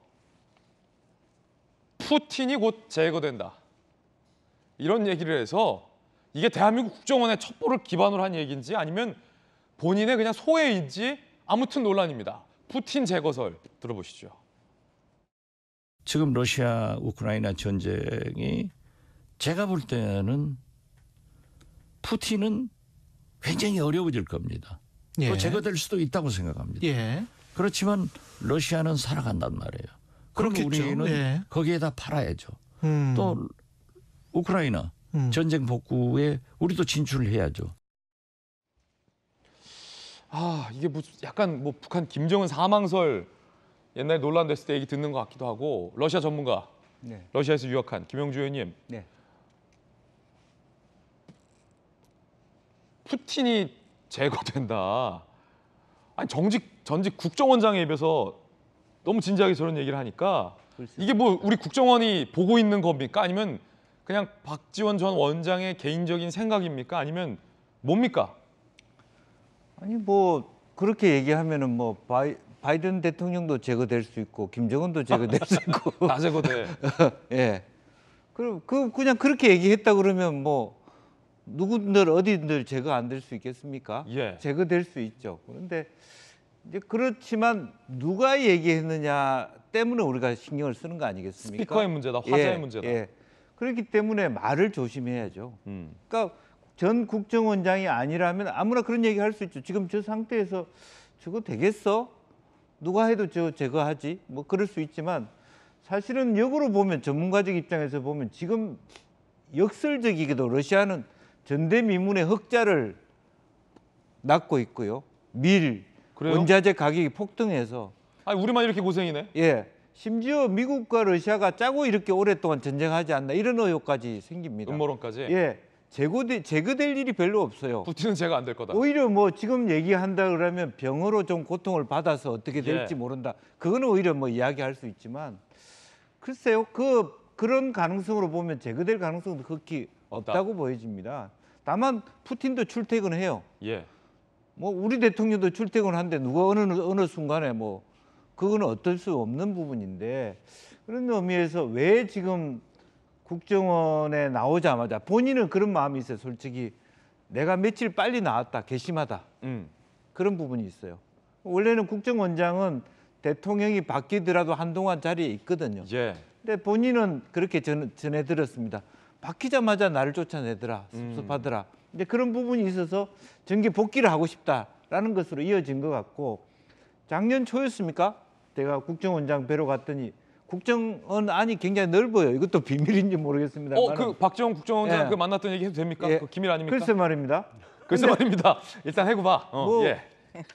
푸틴이 곧 제거된다. 이런 얘기를 해서 이게 대한민국 국정원의 첩보를 기반으로 한 얘기인지 아니면 본인의 그냥 소회인지 아무튼 논란입니다. 푸틴 제거설 들어보시죠.
지금 러시아 우크라이나 전쟁이 제가 볼 때는 푸틴은 굉장히 어려워질 겁니다.
예.
또 제거될 수도 있다고 생각합니다.
예.
그렇지만 러시아는 살아간단 말이에요. 그럼
그렇겠죠.
우리는
예.
거기에다 팔아야죠.
음.
또 우크라이나
음.
전쟁 복구에 우리도 진출을 해야죠.
아 이게 무슨 약간 뭐 북한 김정은 사망설 옛날에 논란됐을 때 얘기 듣는 것 같기도 하고 러시아 전문가,
네.
러시아에서 유학한 김영주 의원님.
네.
푸틴이 제거된다. 아니 정직 전직 국정원장에 입에서 너무 진지하게 저런 얘기를 하니까 이게 뭐 우리 국정원이 보고 있는 겁니까? 아니면 그냥 박지원 전 원장의 개인적인 생각입니까? 아니면 뭡니까?
아니 뭐 그렇게 얘기하면은 뭐 바이, 바이든 대통령도 제거될 수 있고 김정은도 제거될 수 있고
다 제거돼.
예. 그럼 그 그냥 그렇게 얘기했다 그러면 뭐 누구들 어디들 제거 안 될 수 있겠습니까?
예.
제거될 수 있죠. 그런데 이제 그렇지만 누가 얘기했느냐 때문에 우리가 신경을 쓰는 거 아니겠습니까?
스피커의 문제다, 화제의
예,
문제다.
예. 그렇기 때문에 말을 조심해야죠.
음.
그러니까 전 국정원장이 아니라면 아무나 그런 얘기 할 수 있죠. 지금 저 상태에서 저거 되겠어? 누가 해도 저 제거하지? 뭐 그럴 수 있지만 사실은 역으로 보면 전문가적 입장에서 보면 지금 역설적이게도 러시아는 전대미문의 흑자를 낳고 있고요. 밀,
그래요?
원자재 가격이 폭등해서.
아니 우리만 이렇게 고생이네.
예. 심지어 미국과 러시아가 짜고 이렇게 오랫동안 전쟁하지 않나 이런 의혹까지 생깁니다.
음모론까지.
예. 제거되, 제거될 일이 별로 없어요.
푸틴은 제거 안 될 거다.
오히려 뭐 지금 얘기한다 그러면 병으로 좀 고통을 받아서 어떻게 될지
예.
모른다. 그거는 오히려 뭐 이야기할 수 있지만 글쎄요. 그 그런 가능성으로 보면 제거될 가능성도 극히 없다고 보여집니다. 다만 푸틴도 출퇴근해요.
예.
뭐 우리 대통령도 출퇴근하는데 누가 어느 어느 순간에 뭐 그거는 어떨 수 없는 부분인데 그런 의미에서 왜 지금 국정원에 나오자마자 본인은 그런 마음이 있어요. 솔직히 내가 며칠 빨리 나왔다. 괘씸하다.
음.
그런 부분이 있어요. 원래는 국정원장은 대통령이 바뀌더라도 한동안 자리에 있거든요.
예.
근데 본인은 그렇게 전, 전해 들었습니다. 바뀌자마자 나를 쫓아내더라. 섭섭하더라. 근데 그런 부분이 있어서 정계 복귀를 하고 싶다라는 것으로 이어진 것 같고 작년 초였습니까? 제가 국정원장 뵈러 갔더니 국정원 안이 굉장히 넓어요. 이것도 비밀인지 모르겠습니다.
어, 그 박지원 국정원장
예.
그 만났던 얘기 해도 됩니까?
예.
그 기밀 아닙니까?
글쎄 말입니다.
글쎄 말입니다. 일단 해고봐. 어,
뭐
예.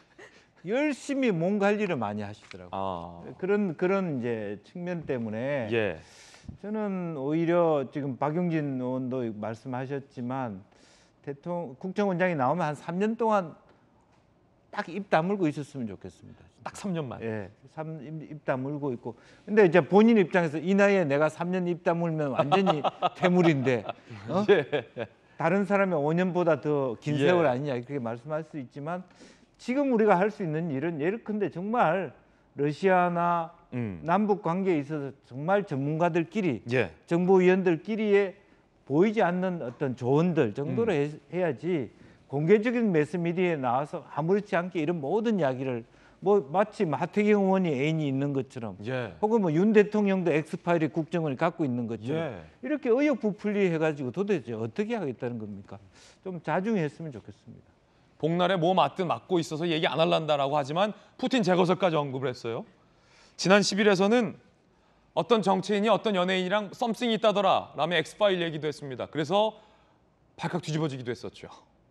열심히 몸 관리를 많이 하시더라고요.
아.
그런 그런 이제 측면 때문에
예.
저는 오히려 지금 박용진 의원도 말씀하셨지만 대통령 국정원장이 나오면 한 삼 년 동안 딱 입 다물고 있었으면 좋겠습니다.
딱 삼 년만.
예, 입 다물고 있고. 근데 이제 본인 입장에서 이 나이에 내가 삼 년 입 다물면 완전히 퇴물인데 어?
예.
다른 사람이 오 년보다 더 긴
예.
세월 아니냐 그렇게 말씀할 수 있지만 지금 우리가 할 수 있는 일은 예컨대 정말 러시아나
음.
남북 관계에 있어서 정말 전문가들끼리
예.
정보위원들끼리의 보이지 않는 어떤 조언들 정도로
음.
해, 해야지 공개적인 매스미디어에 나와서 아무렇지 않게 이런 모든 이야기를 뭐 마치 하태경 의원이 애인이 있는 것처럼
예.
혹은 뭐 윤 대통령도 엑스파일의 국정원을 갖고 있는 것처럼
예.
이렇게 의욕부풀리 해가지고 도대체 어떻게 하겠다는 겁니까? 좀 자중했으면 좋겠습니다.
복날에 뭐 맞든 맞고 있어서 얘기 안 할란다라고 하지만 푸틴 제거설까지 언급을 했어요. 지난 십 일에서는 어떤 정치인이 어떤 연예인이랑 썸씽이 있다더라 라며 엑스파일 얘기도 했습니다. 그래서 발칵 뒤집어지기도 했었죠.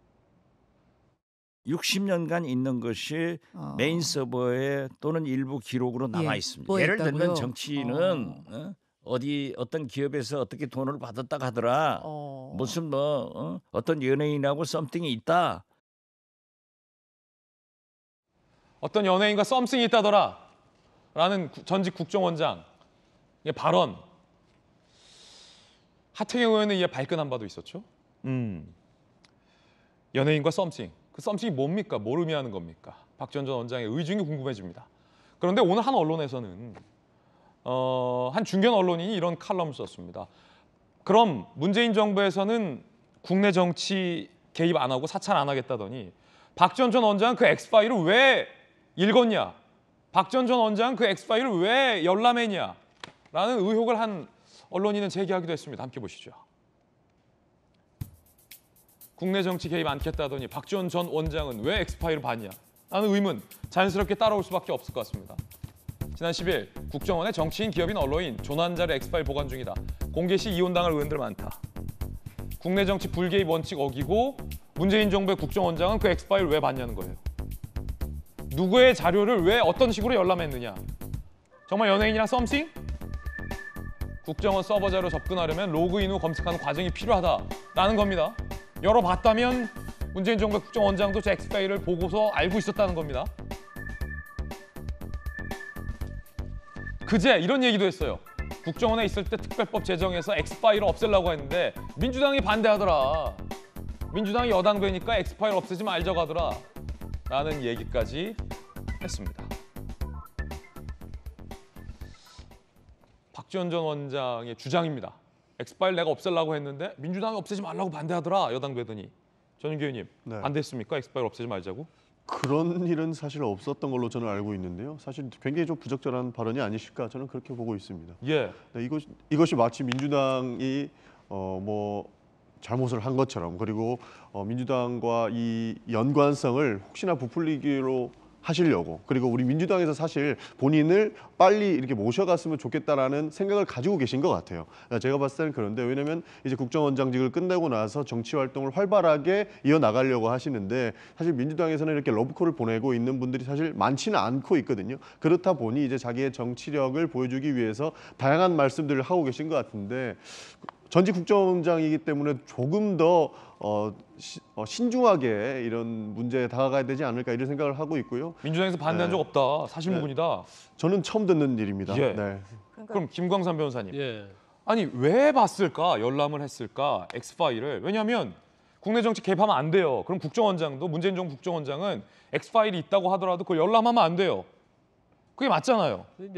육십 년간 있는 것이
어.
메인 서버에 또는 일부 기록으로 남아
예,
있습니다.
뭐
예를
있다고요?
들면 정치인은 어. 어디 어떤 기업에서 어떻게 돈을 받았다 하더라.
어.
무슨 뭐 어? 어떤 연예인하고 썸띵이 있다.
어떤 연예인과 썸씽이 있다더라 라는 구- 전직 국정원장의 발언. 하태경 의원은 이에 발끈한 바도 있었죠. 음. 연예인과 썸씽. 그 썸씽이 뭡니까? 뭘 의미하는 겁니까? 박지원 전 원장의 의중이 궁금해집니다. 그런데 오늘 한 언론에서는 어, 한 중견 언론인이 이런 칼럼을 썼습니다. 그럼 문재인 정부에서는 국내 정치 개입 안 하고 사찰 안 하겠다더니 박지원 전 원장은 그 엑스파일을 왜 읽었냐? 박지원 전 원장은 그 엑스파일을 왜 열람했냐? 라는 의혹을 한 언론인은 제기하기도 했습니다. 함께 보시죠. 국내 정치 개입 않겠다더니 박지원 전 원장은 왜 엑스파일을 봤냐? 라는 의문 자연스럽게 따라올 수밖에 없을 것 같습니다. 지난 십 일 국정원의 정치인, 기업인, 언론인 조난자료 엑스파일 보관 중이다. 공개 시 이혼당할 의원들 많다. 국내 정치 불개입 원칙 어기고 문재인 정부의 국정원장은 그 엑스파일 왜 봤냐는 거예요. 누구의 자료를 왜 어떤 식으로 열람했느냐. 정말 연예인이랑 썸씽? 국정원 서버 자료 접근하려면 로그인 후 검색하는 과정이 필요하다라는 겁니다. 열어봤다면 문재인 정부의 국정원장도 제 엑스파일을 보고서 알고 있었다는 겁니다. 그제 이런 얘기도 했어요. 국정원에 있을 때 특별법 제정해서 엑스파일을 없애려고 했는데 민주당이 반대하더라. 민주당이 여당 되니까 엑스파일 없애지 말자고 하더라. 라는 얘기까지 했습니다. 박지원 전 원장의 주장입니다. 엑스파일 내가 없애려고 했는데 민주당이 없애지 말라고 반대하더라. 여당 되더니. 전윤기 의원님,
네.
반대했습니까? 엑스파일 없애지 말자고?
그런 일은 사실 없었던 걸로 저는 알고 있는데요. 사실 굉장히 좀 부적절한 발언이 아니실까 저는 그렇게 보고 있습니다.
예.
네, 이것 이것이 마치 민주당이 어 뭐 잘못을 한 것처럼 그리고 어 민주당과 이 연관성을 혹시나 부풀리기로 하시려고 그리고 우리 민주당에서 사실 본인을 빨리 이렇게 모셔갔으면 좋겠다라는 생각을 가지고 계신 것 같아요. 제가 봤을 때는 그런데 왜냐하면 이제 국정원장직을 끝내고 나서 정치 활동을 활발하게 이어나가려고 하시는데 사실 민주당에서는 이렇게 러브콜을 보내고 있는 분들이 사실 많지는 않고 있거든요. 그렇다 보니 이제 자기의 정치력을 보여주기 위해서 다양한 말씀들을 하고 계신 것 같은데 전직 국정원장이기 때문에 조금 더 어, 시, 어, 신중하게 이런 문제에 다가가야 되지 않을까 이런 생각을 하고 있고요.
민주당에서 반대한
네.
적 없다. 사실무근이다.
네. 저는 처음 듣는 일입니다.
예.
네.
그러니까
그럼 김광삼 변호사님.
예.
아니 왜 봤을까? 열람을 했을까? 엑스파일을. 왜냐하면 국내 정치 개입하면 안 돼요. 그럼 국정원장도 문재인 정부 국정원장은 엑스파일이 있다고 하더라도 그걸 열람하면 안 돼요. 그게 맞잖아요.
근데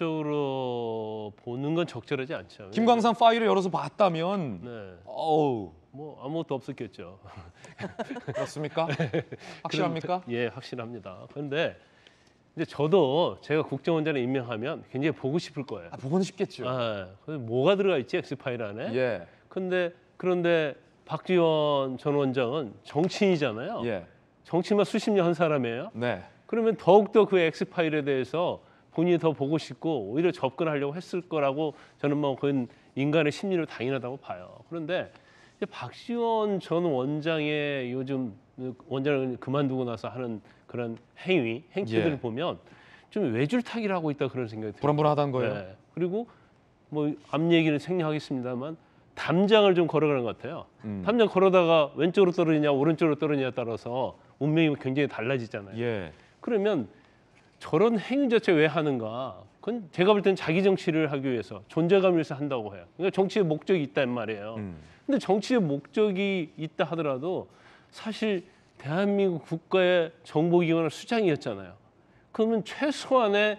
원칙적으로 보는 건 적절하지 않죠.
김광삼 파일을 열어서 봤다면
네.
어우
뭐 아무것도 없었겠죠.
그렇습니까? 확실합니까?
그럼, 예, 확실합니다. 그런데 이제 저도 제가 국정원장을 임명하면 굉장히 보고 싶을 거예요.
아, 보고는 싶겠죠.
아, 뭐가 들어가 있지 엑스파일 안에?
예.
근데 그런데 박지원 전 원장은 정치인이잖아요.
예.
정치만 수십 년 한 사람이에요.
네.
그러면 더욱더 그 엑스파일에 대해서 본인이 더 보고 싶고 오히려 접근하려고 했을 거라고 저는 뭐 그건 인간의 심리로 당연하다고 봐요. 그런데 이제 박지원 전 원장의 요즘 원장을 그만두고 나서 하는 그런 행위, 행태들을
예.
보면 좀 외줄타기를 하고 있다 그런 생각이 들어요.
불안불안하다는 거예요.
네. 그리고 뭐 앞 얘기는 생략하겠습니다만 담장을 좀 걸어가는 것 같아요.
음.
담장 걸어다가 왼쪽으로 떨어지냐 오른쪽으로 떨어지냐에 따라서 운명이 굉장히 달라지잖아요.
예.
그러면 저런 행위 자체 왜 하는가? 그건 제가 볼 때는 자기 정치를 하기 위해서 존재감을 위해서 한다고 해요. 그러니까 정치의 목적이 있단 말이에요.
음.
근데 정치의 목적이 있다 하더라도 사실 대한민국 국가의 정보기관의 수장이었잖아요. 그러면 최소한의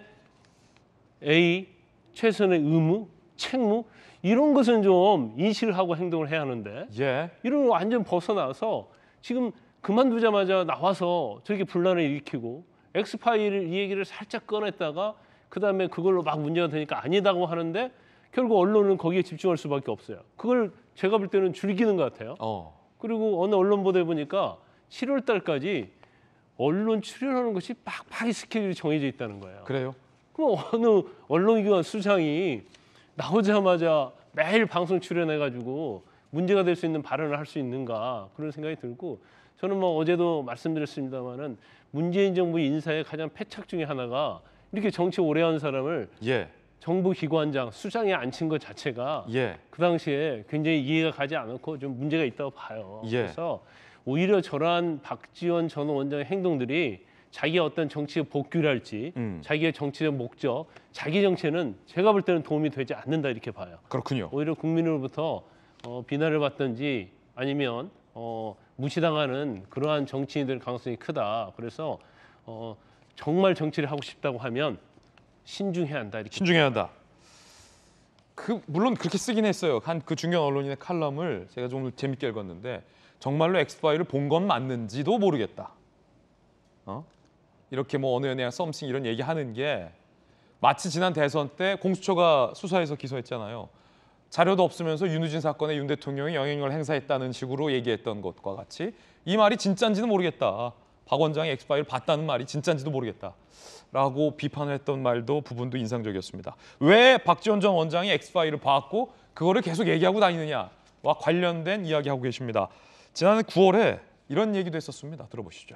A, 최소한의 의무, 책무 이런 것은 좀 인식을 하고 행동을 해야 하는데
예.
이런 거 완전 벗어나서 지금 그만두자마자 나와서 저렇게 분란을 일으키고 엑스파일 이 얘기를 살짝 꺼냈다가 그다음에 그걸로 막 문제가 되니까 아니다고 하는데 결국 언론은 거기에 집중할 수밖에 없어요. 그걸 제가 볼 때는 즐기는 것 같아요.
어.
그리고 어느 언론 보도에 보니까 칠월 달까지 언론 출연하는 것이 빡빡이 스케줄이 정해져 있다는 거예요.
그래요?
그럼 어느 언론기관 수장이 나오자마자 매일 방송 출연해가지고 문제가 될 수 있는 발언을 할 수 있는가 그런 생각이 들고 저는 뭐 어제도 말씀드렸습니다마는 문재인 정부 인사의 가장 패착 중에 하나가 이렇게 정치 오래 한 사람을
예.
정부기관장 수장에 앉힌 것 자체가
예.
그 당시에 굉장히 이해가 가지 않고 좀 문제가 있다고 봐요.
예.
그래서 오히려 저러한 박지원 전 원장의 행동들이 자기의 어떤 정치의 복귀랄지
음.
자기의 정치적 목적, 자기 정체는 제가 볼 때는 도움이 되지 않는다 이렇게 봐요.
그렇군요.
오히려 국민으로부터 어, 비난을 받든지 아니면 어, 무시당하는 그러한 정치인들 가능성이 크다. 그래서 어, 정말 정치를 하고 싶다고 하면 신중해야 한다. 이렇게.
신중해야 한다. 그 물론 그렇게 쓰긴 했어요. 한 그 중견 언론인의 칼럼을 제가 좀 오늘 재밌게 읽었는데 정말로 엑스파일을 본 건 맞는지도 모르겠다. 어? 이렇게 뭐 어느 연예인 썸씽 이런 얘기하는 게 마치 지난 대선 때 공수처가 수사해서 기소했잖아요. 자료도 없으면서 윤우진 사건에 윤 대통령이 영향력을 행사했다는 식으로 얘기했던 것과 같이 이 말이 진짜인지는 모르겠다. 박 원장이 엑스파일 봤다는 말이 진짜인지도 모르겠다. 라고 비판을 했던 말도 부분도 인상적이었습니다. 왜 박지원 전 원장이 엑스파일을 봤고 그거를 계속 얘기하고 다니느냐와 관련된 이야기하고 계십니다. 지난해 구월에 이런 얘기도 했었습니다. 들어보시죠.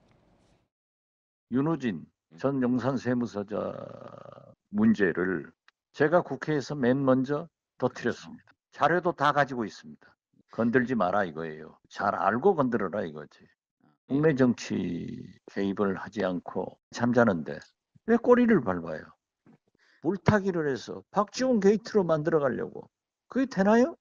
윤우진 전 용산세무서자 문제를 제가 국회에서 맨 먼저 터뜨렸습니다. 자료도 다 가지고 있습니다. 건들지 마라 이거예요. 잘 알고 건드려라 이거지. 국내 정치 개입을 하지 않고 잠자는데 왜 꼬리를 밟아요? 물타기를 해서 박지원 게이트로 만들어가려고. 그게 되나요?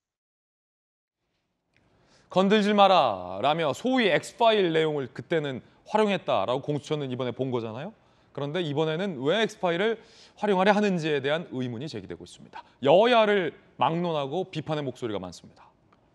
건들지 마라 라며 소위 엑스파일 내용을 그때는 활용했다라고 공수처는 이번에 본 거잖아요. 그런데 이번에는 왜 엑스파일을 활용하려 하는지에 대한 의문이 제기되고 있습니다. 여야를 막론하고 비판의 목소리가 많습니다.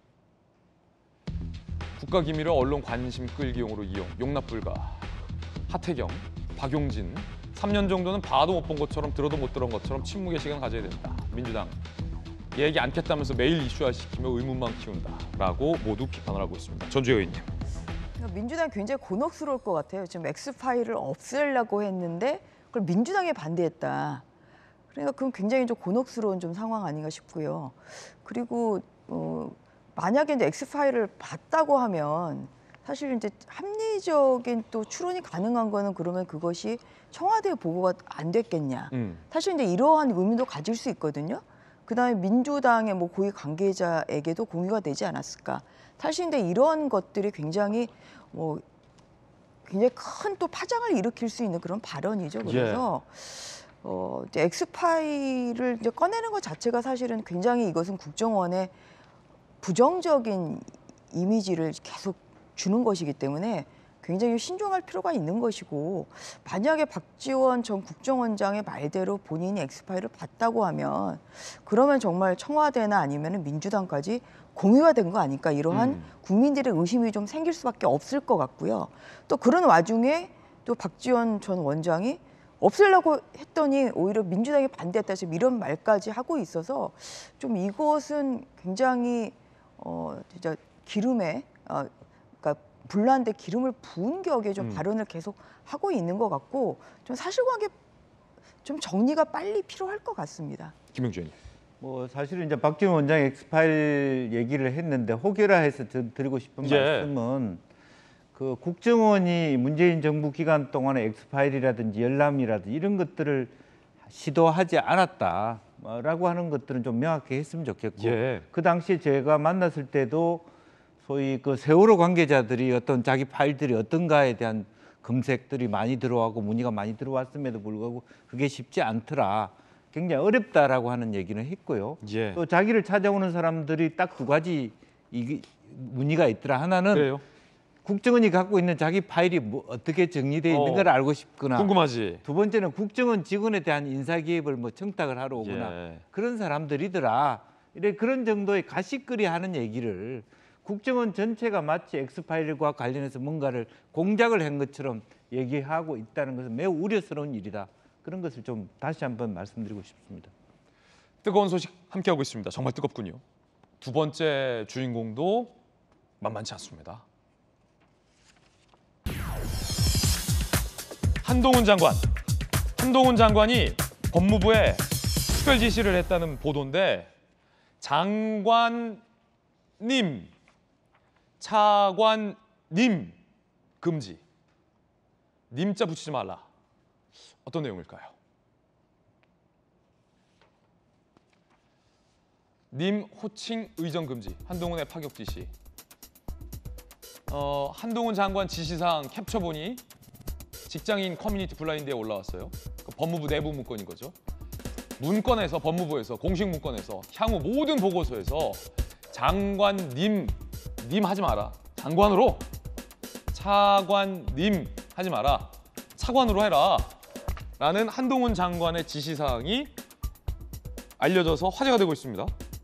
국가기밀을 언론 관심 끌기용으로 이용, 용납 불가. 하태경, 박용진, 삼 년 정도는 봐도 못 본 것처럼 들어도 못 들은 것처럼 침묵의 시간 가져야 된다. 민주당, 얘기 않겠다면서 매일 이슈화시키며 의문만 키운다라고 모두 비판을 하고 있습니다. 전주혜 의원님.
민주당이 굉장히 곤혹스러울 것 같아요. 지금 엑스파일을 없애려고 했는데 그걸 민주당에 반대했다. 그러니까 그건 굉장히 좀 곤혹스러운 좀 상황 아닌가 싶고요. 그리고 어, 만약에 이제 엑스파일을 봤다고 하면 사실 이제 합리적인 또 추론이 가능한 거는 그러면 그것이 청와대 보고가 안 됐겠냐. 음. 사실 이제 이러한 의문도 가질 수 있거든요. 그다음에 민주당의 뭐 고위 관계자에게도 공유가 되지 않았을까. 사실 근데 이런 것들이 굉장히 뭐 굉장히 큰 또 파장을 일으킬 수 있는 그런 발언이죠. 그래서 예. 어, 이제 엑스파일을 이제 꺼내는 것 자체가 사실은 굉장히 이것은 국정원의 부정적인 이미지를 계속 주는 것이기 때문에 굉장히 신중할 필요가 있는 것이고, 만약에 박지원 전 국정원장의 말대로 본인이 엑스파일을 봤다고 하면 그러면 정말 청와대나 아니면 민주당까지 공유가 된 거 아닐까, 이러한 음. 국민들의 의심이 좀 생길 수밖에 없을 것 같고요. 또 그런 와중에 또 박지원 전 원장이 없애려고 했더니 오히려 민주당이 반대했다, 지금 이런 말까지 하고 있어서 좀 이것은 굉장히 어 진짜 기름에 어, 그러니까 불난데 기름을 부은 격의 좀 음. 발언을 계속 하고 있는 것 같고, 좀 사실관계 좀 정리가 빨리 필요할 것 같습니다.
김영주 의원님.
뭐 사실은 이제 박지원 원장 엑스파일 얘기를 했는데 혹여라해서 드리고 싶은 예. 말씀은 그 국정원이 문재인 정부 기간 동안에 엑스파일이라든지 열람이라든지 이런 것들을 시도하지 않았다라고 하는 것들은 좀 명확히 했으면 좋겠고 예. 그 당시에 제가 만났을 때도 소위 그 세월호 관계자들이 어떤 자기 파일들이 어떤가에 대한 검색들이 많이 들어와고 문의가 많이 들어왔음에도 불구하고 그게 쉽지 않더라. 굉장히 어렵다라고 하는 얘기는 했고요. 예. 또 자기를 찾아오는 사람들이 딱 두 가지 이 문의가 있더라. 하나는 그래요? 국정원이 갖고 있는 자기 파일이 뭐 어떻게 정리되어 있는 어, 걸 알고 싶거나,
궁금하지.
두 번째는 국정원 직원에 대한 인사 개입을 뭐 청탁을 하러 오거나 예. 그런 사람들이더라. 이래 그런 정도의 가시거리 하는 얘기를 국정원 전체가 마치 엑스파일과 관련해서 뭔가를 공작을 한 것처럼 얘기하고 있다는 것은 매우 우려스러운 일이다. 그런 것을 좀 다시 한번 말씀드리고 싶습니다.
뜨거운 소식 함께하고 있습니다. 정말 뜨겁군요. 두 번째 주인공도 만만치 않습니다. 한동훈 장관. 한동훈 장관이 법무부에 특별 지시를 했다는 보도인데, 장관님, 차관님 금지. 님자 붙이지 말라. 어떤 내용일까요? 님 호칭 의정 금지. 한동훈의 파격 지시. 어, 한동훈 장관 지시사항 캡처본이 직장인 커뮤니티 블라인드에 올라왔어요. 그 법무부 내부 문건인 거죠. 문건에서, 법무부에서, 공식 문건에서, 향후 모든 보고서에서 장관님, 님 하지 마라. 장관으로. 차관님 하지 마라. 차관으로 해라 라는 한동훈 장관의 지시사항이 알려져서 화제가 되고 있습니다.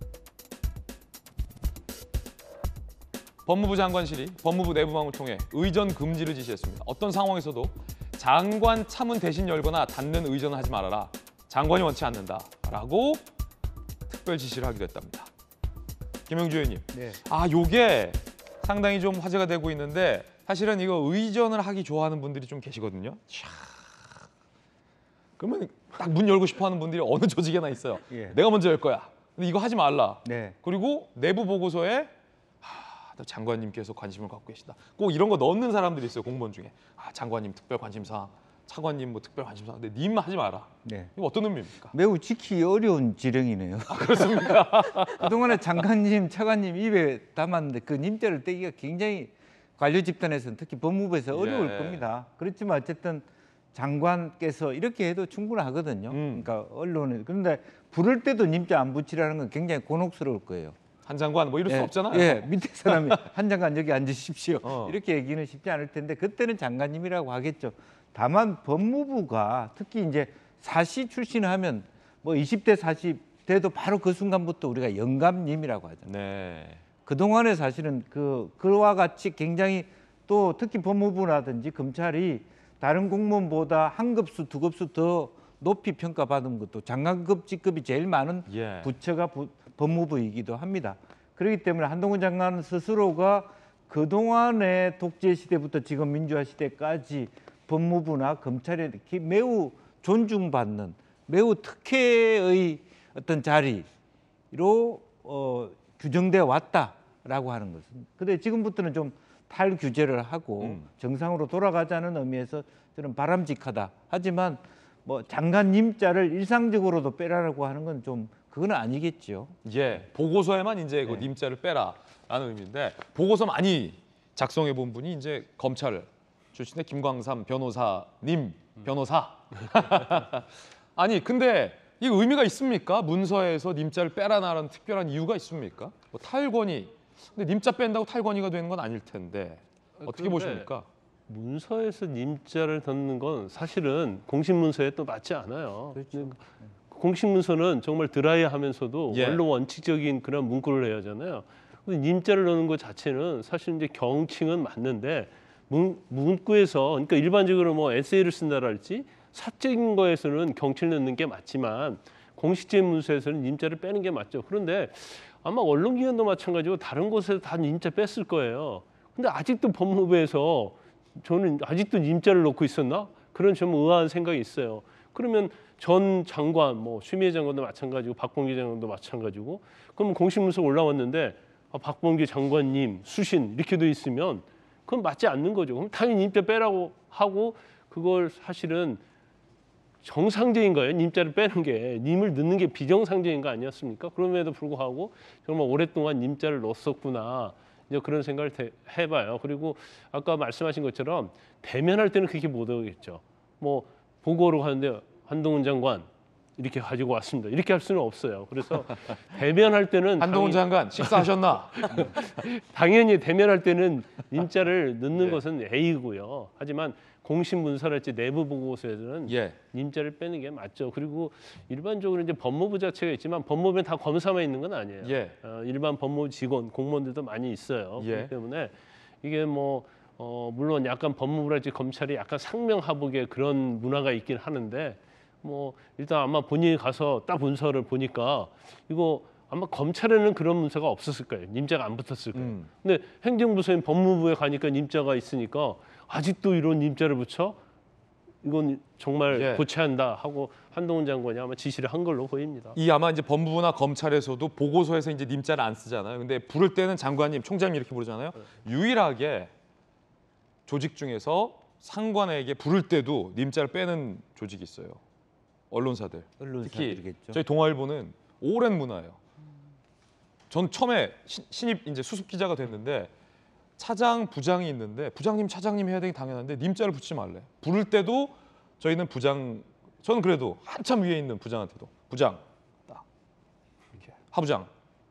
법무부 장관실이 법무부 내부망을 통해 의전 금지를 지시했습니다. 어떤 상황에서도 장관 차문 대신 열거나 닫는 의전을 하지 말아라. 장관이 원치 않는다라고 특별 지시를 하기도 했답니다. 김영주 의원님,
네.
아 요게 상당히 좀 화제가 되고 있는데 사실은 이거 의전을 하기 좋아하는 분들이 좀 계시거든요. 차. 그러면 딱 문 열고 싶어하는 분들이 어느 조직에나 있어요.
예.
내가 먼저 열 거야. 근데 이거 하지 말라.
네.
그리고 내부 보고서에 하, 장관님께서 관심을 갖고 계시다. 꼭 이런 거 넣는 사람들이 있어요. 공무원 중에. 아, 장관님 특별 관심사항, 차관님 뭐 특별 관심사항. 근데 님 하지 마라.
네.
이거 어떤 의미입니까?
매우 지키기 어려운 지령이네요.
아, 그렇습니까?
그동안에 장관님, 차관님 입에 담았는데 그 님자를 떼기가 굉장히 관료 집단에서는 특히 법무부에서 어려울
예.
겁니다. 그렇지만 어쨌든 장관께서 이렇게 해도 충분하거든요.
음.
그러니까 언론에. 그런데 부를 때도 님자 안 붙이라는 건 굉장히 곤혹스러울 거예요.
한 장관 뭐 이럴
예,
수 없잖아요.
예, 밑에 사람이 한 장관 여기 앉으십시오.
어.
이렇게 얘기는 쉽지 않을 텐데 그때는 장관님이라고 하겠죠. 다만 법무부가 특히 이제 사시 출신을 하면 뭐 이십 대 사십 돼도 바로 그 순간부터 우리가 영감님이라고 하잖아요.
네.
그동안에 사실은 그 그와 같이 굉장히 또 특히 법무부라든지 검찰이 다른 공무원보다 한 급수 두 급수 더 높이 평가받은 것도 장관급 직급이 제일 많은
예.
부처가 부, 법무부이기도 합니다. 그렇기 때문에 한동훈 장관 스스로가 그동안의 독재 시대부터 지금 민주화 시대까지 법무부나 검찰에 매우 존중받는 매우 특혜의 어떤 자리로 어, 규정되어 왔다라고 하는 것은. 근데 지금부터는 좀 탈규제를 하고
음.
정상으로 돌아가자는 의미에서 저는 바람직하다. 하지만 뭐 장관님자를 일상적으로도 빼라라고 하는 건 좀 그건 아니겠죠.
예, 보고서에만 이제 그
네.
님자를 빼라라는 의미인데 보고서 많이 작성해 본 분이 이제 검찰 출신의 김광삼 변호사님 변호사. 아니 근데 이 의미가 있습니까? 문서에서 님자를 빼라라는 특별한 이유가 있습니까? 뭐 탈권위. 근데 님자 뺀다고 탈권위가 되는 건 아닐 텐데 어떻게 보십니까?
문서에서 님자를 넣는 건 사실은 공식 문서에 또 맞지 않아요.
그렇죠.
공식 문서는 정말 드라이하면서도
예.
원로 원칙적인 그런 문구를 해야 하잖아요. 근데 님자를 넣는 것 자체는 사실 이제 경칭은 맞는데 문, 문구에서 그러니까 일반적으로 뭐 에세이를 쓴다랄지 사적인 거에서는 경칭을 넣는 게 맞지만 공식적인 문서에서는 님자를 빼는 게 맞죠. 그런데 아마 언론기관도 마찬가지고 다른 곳에서 다 님자 뺐을 거예요. 근데 아직도 법무부에서 저는 아직도 님자를 넣고 있었나? 그런 좀 의아한 생각이 있어요. 그러면 전 장관, 뭐 추미애 장관도 마찬가지고 박범계 장관도 마찬가지고 그럼 공식 문서 올라왔는데 아, 박범계 장관님 수신 이렇게 돼 있으면 그건 맞지 않는 거죠. 그럼 당연히 님자 빼라고 하고 그걸 사실은 정상적인 거예요. 님자를 빼는 게 님을 넣는 게 비정상적인 거 아니었습니까? 그럼에도 불구하고 정말 오랫동안 님자를 넣었었구나. 이제 그런 생각을 대, 해봐요. 그리고 아까 말씀하신 것처럼 대면할 때는 그렇게 못 하겠죠. 뭐 보고로 가는데 한동훈 장관 이렇게 가지고 왔습니다. 이렇게 할 수는 없어요. 그래서 대면할 때는
한동훈
당연히,
장관 식사하셨나?
당연히 대면할 때는 님자를 넣는
예.
것은 A고요. 하지만 공식 문서랄지 내부 보고서에서는
예.
님자를 빼는 게 맞죠. 그리고 일반적으로 이제 법무부 자체가 있지만 법무부에 다 검사만 있는 건 아니에요.
예.
어, 일반 법무부 직원, 공무원들도 많이 있어요.
예.
그렇기 때문에 이게 뭐 어, 물론 약간 법무부랄지 검찰이 약간 상명하복의 그런 문화가 있긴 하는데 뭐 일단 아마 본인이 가서 딱 문서를 보니까 이거 아마 검찰에는 그런 문서가 없었을 거예요. 님자가 안 붙었을 거예요.
음.
근데 행정부서인 법무부에 가니까 님자가 있으니까 아직도 이런 님자를 붙여? 이건 정말
예.
고쳐야 한다 하고 한동훈 장관이 아마 지시를 한 걸로 보입니다.
이 아마 이제 법무부나 검찰에서도 보고서에서 이제 님자를 안 쓰잖아요. 근데 부를 때는 장관님, 총장님 이렇게 부르잖아요. 유일하게 조직 중에서 상관에게 부를 때도 님자를 빼는 조직이 있어요. 언론사들. 특히
언론사들이겠죠.
저희 동아일보는 오랜 문화예요. 전 처음에 시, 신입 이제 수습 기자가 됐는데 차장, 부장이 있는데 부장님, 차장님 해야 되기 당연한데 님자를 붙이지 말래. 부를 때도 저희는 부장, 저는 그래도 한참 위에 있는 부장한테도 부장, 딱 이렇게 하부장,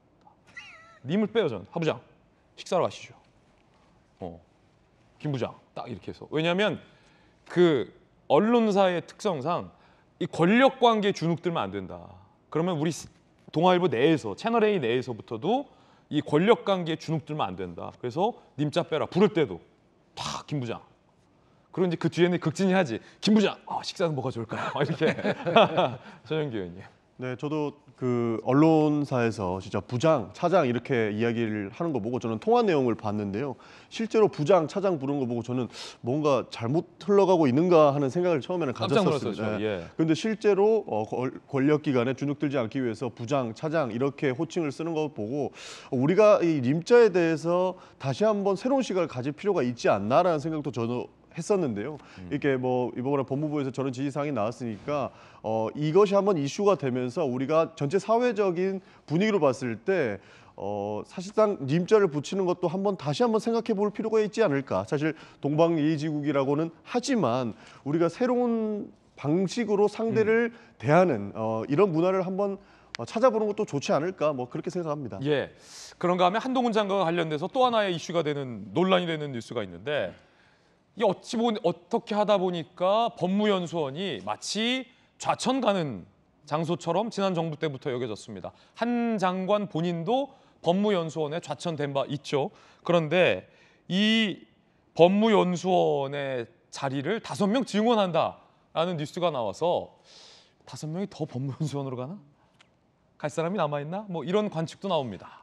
님을 빼요 저는. 하부장, 식사로 가시죠. 어, 김 부장, 딱 이렇게 해서. 왜냐하면 그 언론사의 특성상 이 권력 관계에 주눅들면 안 된다. 그러면 우리 동아일보 내에서 채널 A 내에서부터도 이 권력 관계에 주눅들면 안 된다. 그래서 님자 빼라. 부를 때도 다 김 부장. 그리고 이제 그 뒤에는 극진히 하지. 김 부장, 아, 식사는 뭐가 좋을까요? 막 이렇게. 전영기 의원님.
네, 저도 그 언론사에서 진짜 부장, 차장 이렇게 이야기를 하는 거 보고 저는 통화 내용을 봤는데요. 실제로 부장, 차장 부른 거 보고 저는 뭔가 잘못 흘러가고 있는가 하는 생각을 처음에는 가졌었습니다.
예.
그런데 실제로 어, 권력 기관에 주눅들지 않기 위해서 부장, 차장 이렇게 호칭을 쓰는 거 보고 우리가 이 님자에 대해서 다시 한번 새로운 시각을 가질 필요가 있지 않나라는 생각도 저도 했었는데요. 음. 이렇게 뭐 이번에 법무부에서 저런 지시사항이 나왔으니까 어, 이것이 한번 이슈가 되면서 우리가 전체 사회적인 분위기로 봤을 때 어, 사실상 님자를 붙이는 것도 한번 다시 한번 생각해 볼 필요가 있지 않을까. 사실 동방예의지국이라고는 하지만 우리가 새로운 방식으로 상대를 음. 대하는 어, 이런 문화를 한번 어, 찾아보는 것도 좋지 않을까. 뭐 그렇게 생각합니다.
예. 그런가 하면 한동훈 장관과 관련돼서 또 하나의 이슈가 되는 논란이 되는 뉴스가 있는데 이 어찌 보니 어떻게 하다 보니까 법무연수원이 마치 좌천 가는 장소처럼 지난 정부 때부터 여겨졌습니다. 한 장관 본인도 법무연수원에 좌천된 바 있죠. 그런데 이 법무연수원의 자리를 다섯 명 증원한다라는 뉴스가 나와서 다섯 명이 더 법무연수원으로 가나? 갈 사람이 남아있나? 뭐 이런 관측도 나옵니다.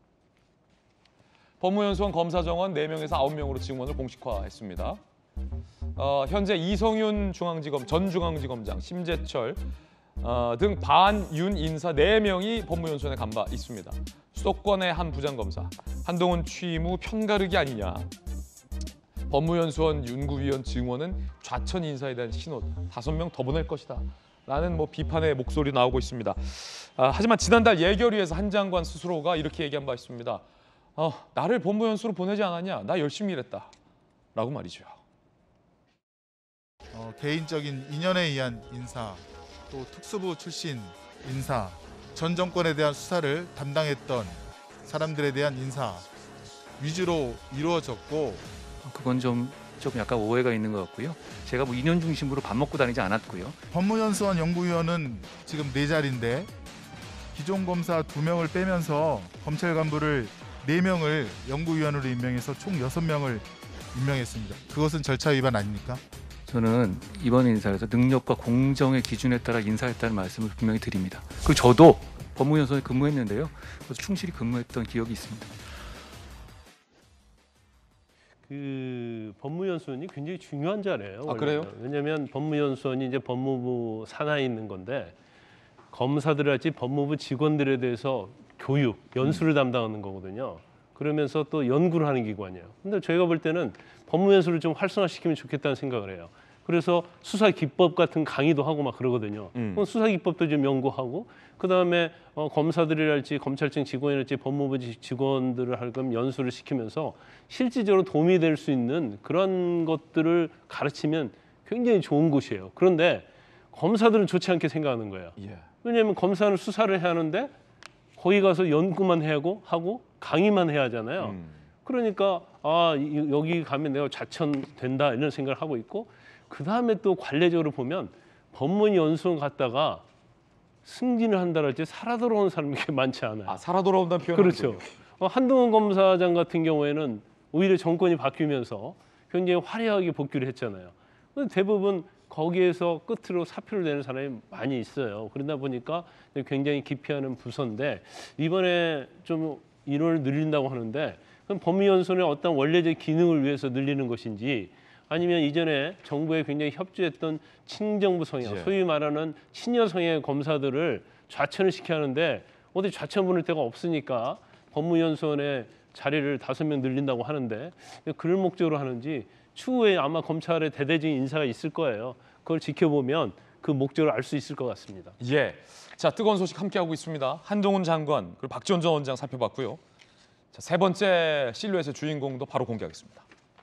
법무연수원 검사 정원 네 명에서 아홉 명으로 증원을 공식화했습니다. 어, 현재 이성윤 중앙지검 전 중앙지검장, 심재철 어, 등 반윤 인사 네 명이 법무연수원에 간 바 있습니다. 수도권의 한 부장검사, 한동훈 취임 후 편가르기 아니냐. 법무연수원 윤구위원 증원은 좌천 인사에 대한 신호, 다섯 명 더 보낼 것이다. 라는 뭐 비판의 목소리 나오고 있습니다. 아, 하지만 지난달 예결위에서 한 장관 스스로가 이렇게 얘기한 바 있습니다. 어, 나를 법무연수로 보내지 않았냐? 나 열심히 일했다. 라고 말이죠.
어, 개인적인 인연에 의한 인사, 또 특수부 출신 인사, 전 정권에 대한 수사를 담당했던 사람들에 대한 인사 위주로 이루어졌고
그건 좀, 좀 약간 오해가 있는 것 같고요. 제가 뭐 인연 중심으로 밥 먹고 다니지 않았고요.
법무연수원 연구위원은 지금 네 자리인데 기존 검사 두 명을 빼면서 검찰 간부를 네 명을 연구위원으로 임명해서 총 여섯 명을 임명했습니다. 그것은 절차 위반 아닙니까?
저는 이번 인사에서 능력과 공정의 기준에 따라 인사했다는 말씀을 분명히 드립니다. 그리고 저도 법무연수원에 근무했는데요. 그래서 충실히 근무했던 기억이 있습니다.
그 법무연수원이 굉장히 중요한 자리예요.
아, 그래요?
왜냐하면 법무연수원이 이제 법무부 산하에 있는 건데 검사들할지 법무부 직원들에 대해서 교육, 연수를 음. 담당하는 거거든요. 그러면서 또 연구를 하는 기관이에요. 근데 저희가 볼 때는 법무연수를 좀 활성화시키면 좋겠다는 생각을 해요. 그래서 수사 기법 같은 강의도 하고 막 그러거든요. 음. 수사 기법도 좀 연구하고 그다음에 어, 검사들이랄지 검찰청 직원이랄지 법무부 직원들을 하여금 연수를 시키면서 실질적으로 도움이 될 수 있는 그런 것들을 가르치면 굉장히 좋은 곳이에요. 그런데 검사들은 좋지 않게 생각하는 거예요. 예. 왜냐하면 검사는 수사를 해야 하는데 거기 가서 연구만 해야 하고, 하고 강의만 해야 하잖아요. 음. 그러니까 아 여기 가면 내가 좌천된다 이런 생각을 하고 있고 그 다음에 또 관례적으로 보면 법무연수원 갔다가 승진을 한다랄지 살아 돌아온 사람이 그렇게 많지 않아요.
아, 살아 돌아온다는 표현은
그렇죠. 어, 한동훈 검사장 같은 경우에는 오히려 정권이 바뀌면서 굉장히 화려하게 복귀를 했잖아요. 근데 대부분 거기에서 끝으로 사표를 내는 사람이 많이 있어요. 그러다 보니까 굉장히 기피하는 부서인데 이번에 좀 인원을 늘린다고 하는데 그럼 법무연수원의 어떤 원래적 기능을 위해서 늘리는 것인지 아니면 이전에 정부에 굉장히 협조했던 친정부 성향, 소위 말하는 친여 성향의 검사들을 좌천을 시켜야 하는데 어디 좌천 보낼 데가 없으니까 법무연수원의 자리를 다섯 명 늘린다고 하는데 그럴 목적으로 하는지 추후에 아마 검찰의 대대적인 인사가 있을 거예요. 그걸 지켜보면 그 목적을 알 수 있을 것 같습니다.
예, 자 뜨거운 소식 함께하고 있습니다. 한동훈 장관 그리고 박지원 전 원장 살펴봤고요. 자, 세 번째 실루엣의 주인공도 바로 공개하겠습니다.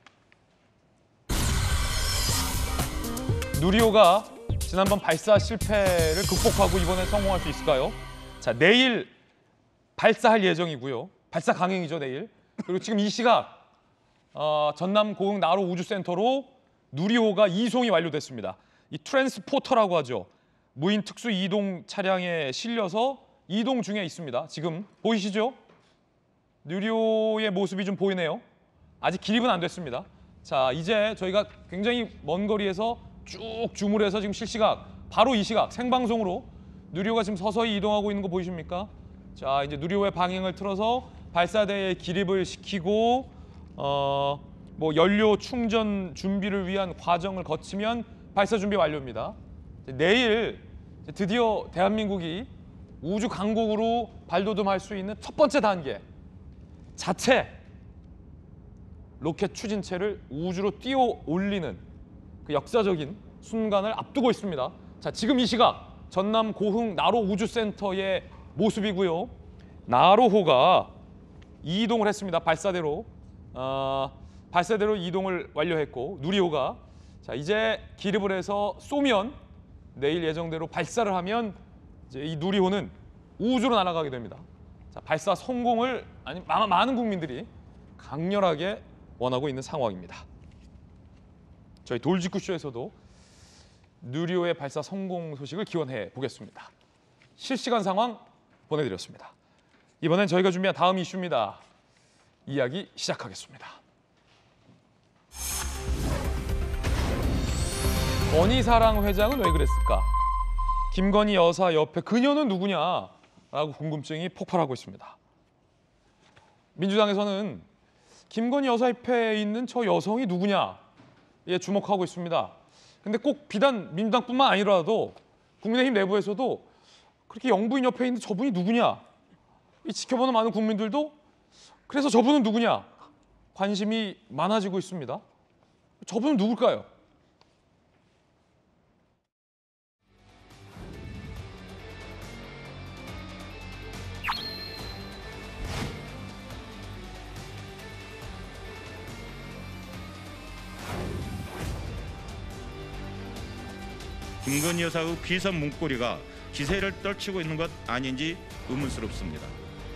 누리호가 지난번 발사 실패를 극복하고 이번에 성공할 수 있을까요? 자, 내일 발사할 예정이고요. 발사 강행이죠, 내일. 그리고 지금 이 시각 어, 전남 고흥 나로 우주센터로 누리호가 이송이 완료됐습니다. 이 트랜스포터라고 하죠. 무인 특수 이동 차량에 실려서 이동 중에 있습니다. 지금 보이시죠? 누리호의 모습이 좀 보이네요. 아직 기립은 안 됐습니다. 자, 이제 저희가 굉장히 먼 거리에서 쭉 줌을 해서 지금 실시각, 바로 이 시각 생방송으로 누리호가 지금 서서히 이동하고 있는 거 보이십니까? 자, 이제 누리호의 방향을 틀어서 발사대에 기립을 시키고 어, 뭐 연료 충전 준비를 위한 과정을 거치면 발사 준비 완료입니다. 내일 드디어 대한민국이 우주 강국으로 발돋움할 수 있는 첫 번째 단계, 자체 로켓 추진체를 우주로 띄워 올리는 그 역사적인 순간을 앞두고 있습니다. 자, 지금 이 시각 전남 고흥 나로 우주센터의 모습이고요. 나로호가 이동을 했습니다. 발사대로 어, 발사대로 이동을 완료했고, 누리호가 자 이제 기립을 해서 쏘면 내일 예정대로 발사를 하면 이제 이 누리호는 우주로 날아가게 됩니다. 자, 발사 성공을 아니 많은 국민들이 강렬하게 원하고 있는 상황입니다. 저희 돌직구쇼에서도 누리호의 발사 성공 소식을 기원해 보겠습니다. 실시간 상황 보내드렸습니다. 이번엔 저희가 준비한 다음 이슈입니다. 이야기 시작하겠습니다. 건희사랑 회장은 왜 그랬을까? 김건희 여사 옆에 그녀는 누구냐라고 궁금증이 폭발하고 있습니다. 민주당에서는 김건희 여사 옆에 있는 저 여성이 누구냐에 주목하고 있습니다. 근데 꼭 비단 민주당뿐만 아니라도 국민의힘 내부에서도 그렇게 영부인 옆에 있는 저분이 누구냐, 이 지켜보는 많은 국민들도 그래서 저분은 누구냐 관심이 많아지고 있습니다. 저분은 누굴까요?
김건희 여사의 비선 문고리가 기세를 떨치고 있는 것 아닌지 의문스럽습니다.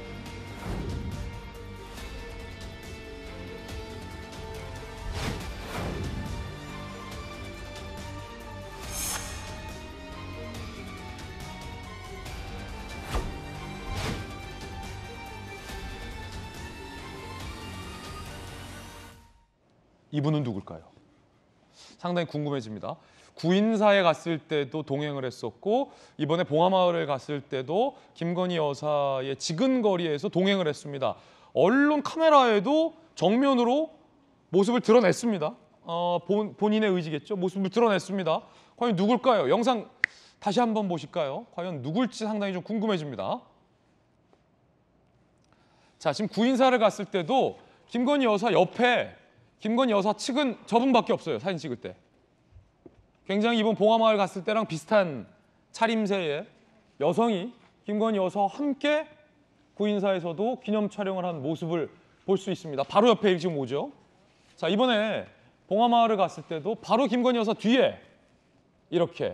이분은 누굴까요? 상당히 궁금해집니다. 구인사에 갔을 때도 동행을 했었고, 이번에 봉하마을을 갔을 때도 김건희 여사의 지근거리에서 동행을 했습니다. 언론 카메라에도 정면으로 모습을 드러냈습니다. 어, 본, 본인의 의지겠죠. 모습을 드러냈습니다. 과연 누굴까요? 영상 다시 한번 보실까요? 과연 누굴지 상당히 좀 궁금해집니다. 자, 지금 구인사를 갔을 때도 김건희 여사 옆에 김건희 여사 측은 저분밖에 없어요. 사진 찍을 때. 굉장히 이번 봉하마을 갔을 때랑 비슷한 차림새의 여성이 김건희 여사와 함께 구인사에서도 기념 촬영을 한 모습을 볼 수 있습니다. 바로 옆에 지금 오죠. 자, 이번에 봉하마을을 갔을 때도 바로 김건희 여사 뒤에 이렇게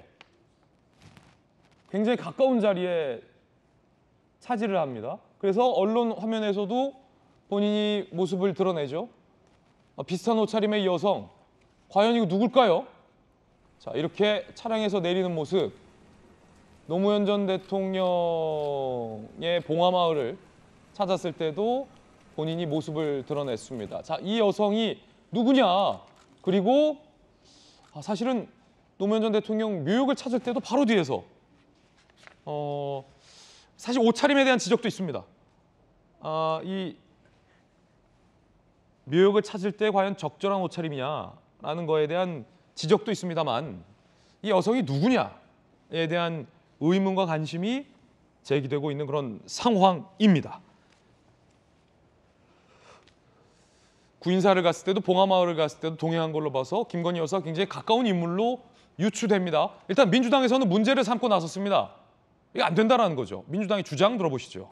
굉장히 가까운 자리에 차지를 합니다. 그래서 언론 화면에서도 본인이 모습을 드러내죠. 비슷한 옷차림의 여성, 과연 이거 누굴까요? 자, 이렇게 차량에서 내리는 모습, 노무현 전 대통령의 봉하마을을 찾았을 때도 본인이 모습을 드러냈습니다. 자, 이 여성이 누구냐? 그리고 사실은 노무현 전 대통령 묘역을 찾을 때도 바로 뒤에서 어, 사실 옷차림에 대한 지적도 있습니다. 아, 이 묘역을 찾을 때 과연 적절한 옷차림이냐라는 거에 대한 지적도 있습니다만, 이 여성이 누구냐에 대한 의문과 관심이 제기되고 있는 그런 상황입니다. 구인사를 갔을 때도 봉하마을을 갔을 때도 동행한 걸로 봐서 김건희 여사가 굉장히 가까운 인물로 유추됩니다. 일단 민주당에서는 문제를 삼고 나섰습니다. 이게 안 된다라는 거죠. 민주당의 주장 들어보시죠.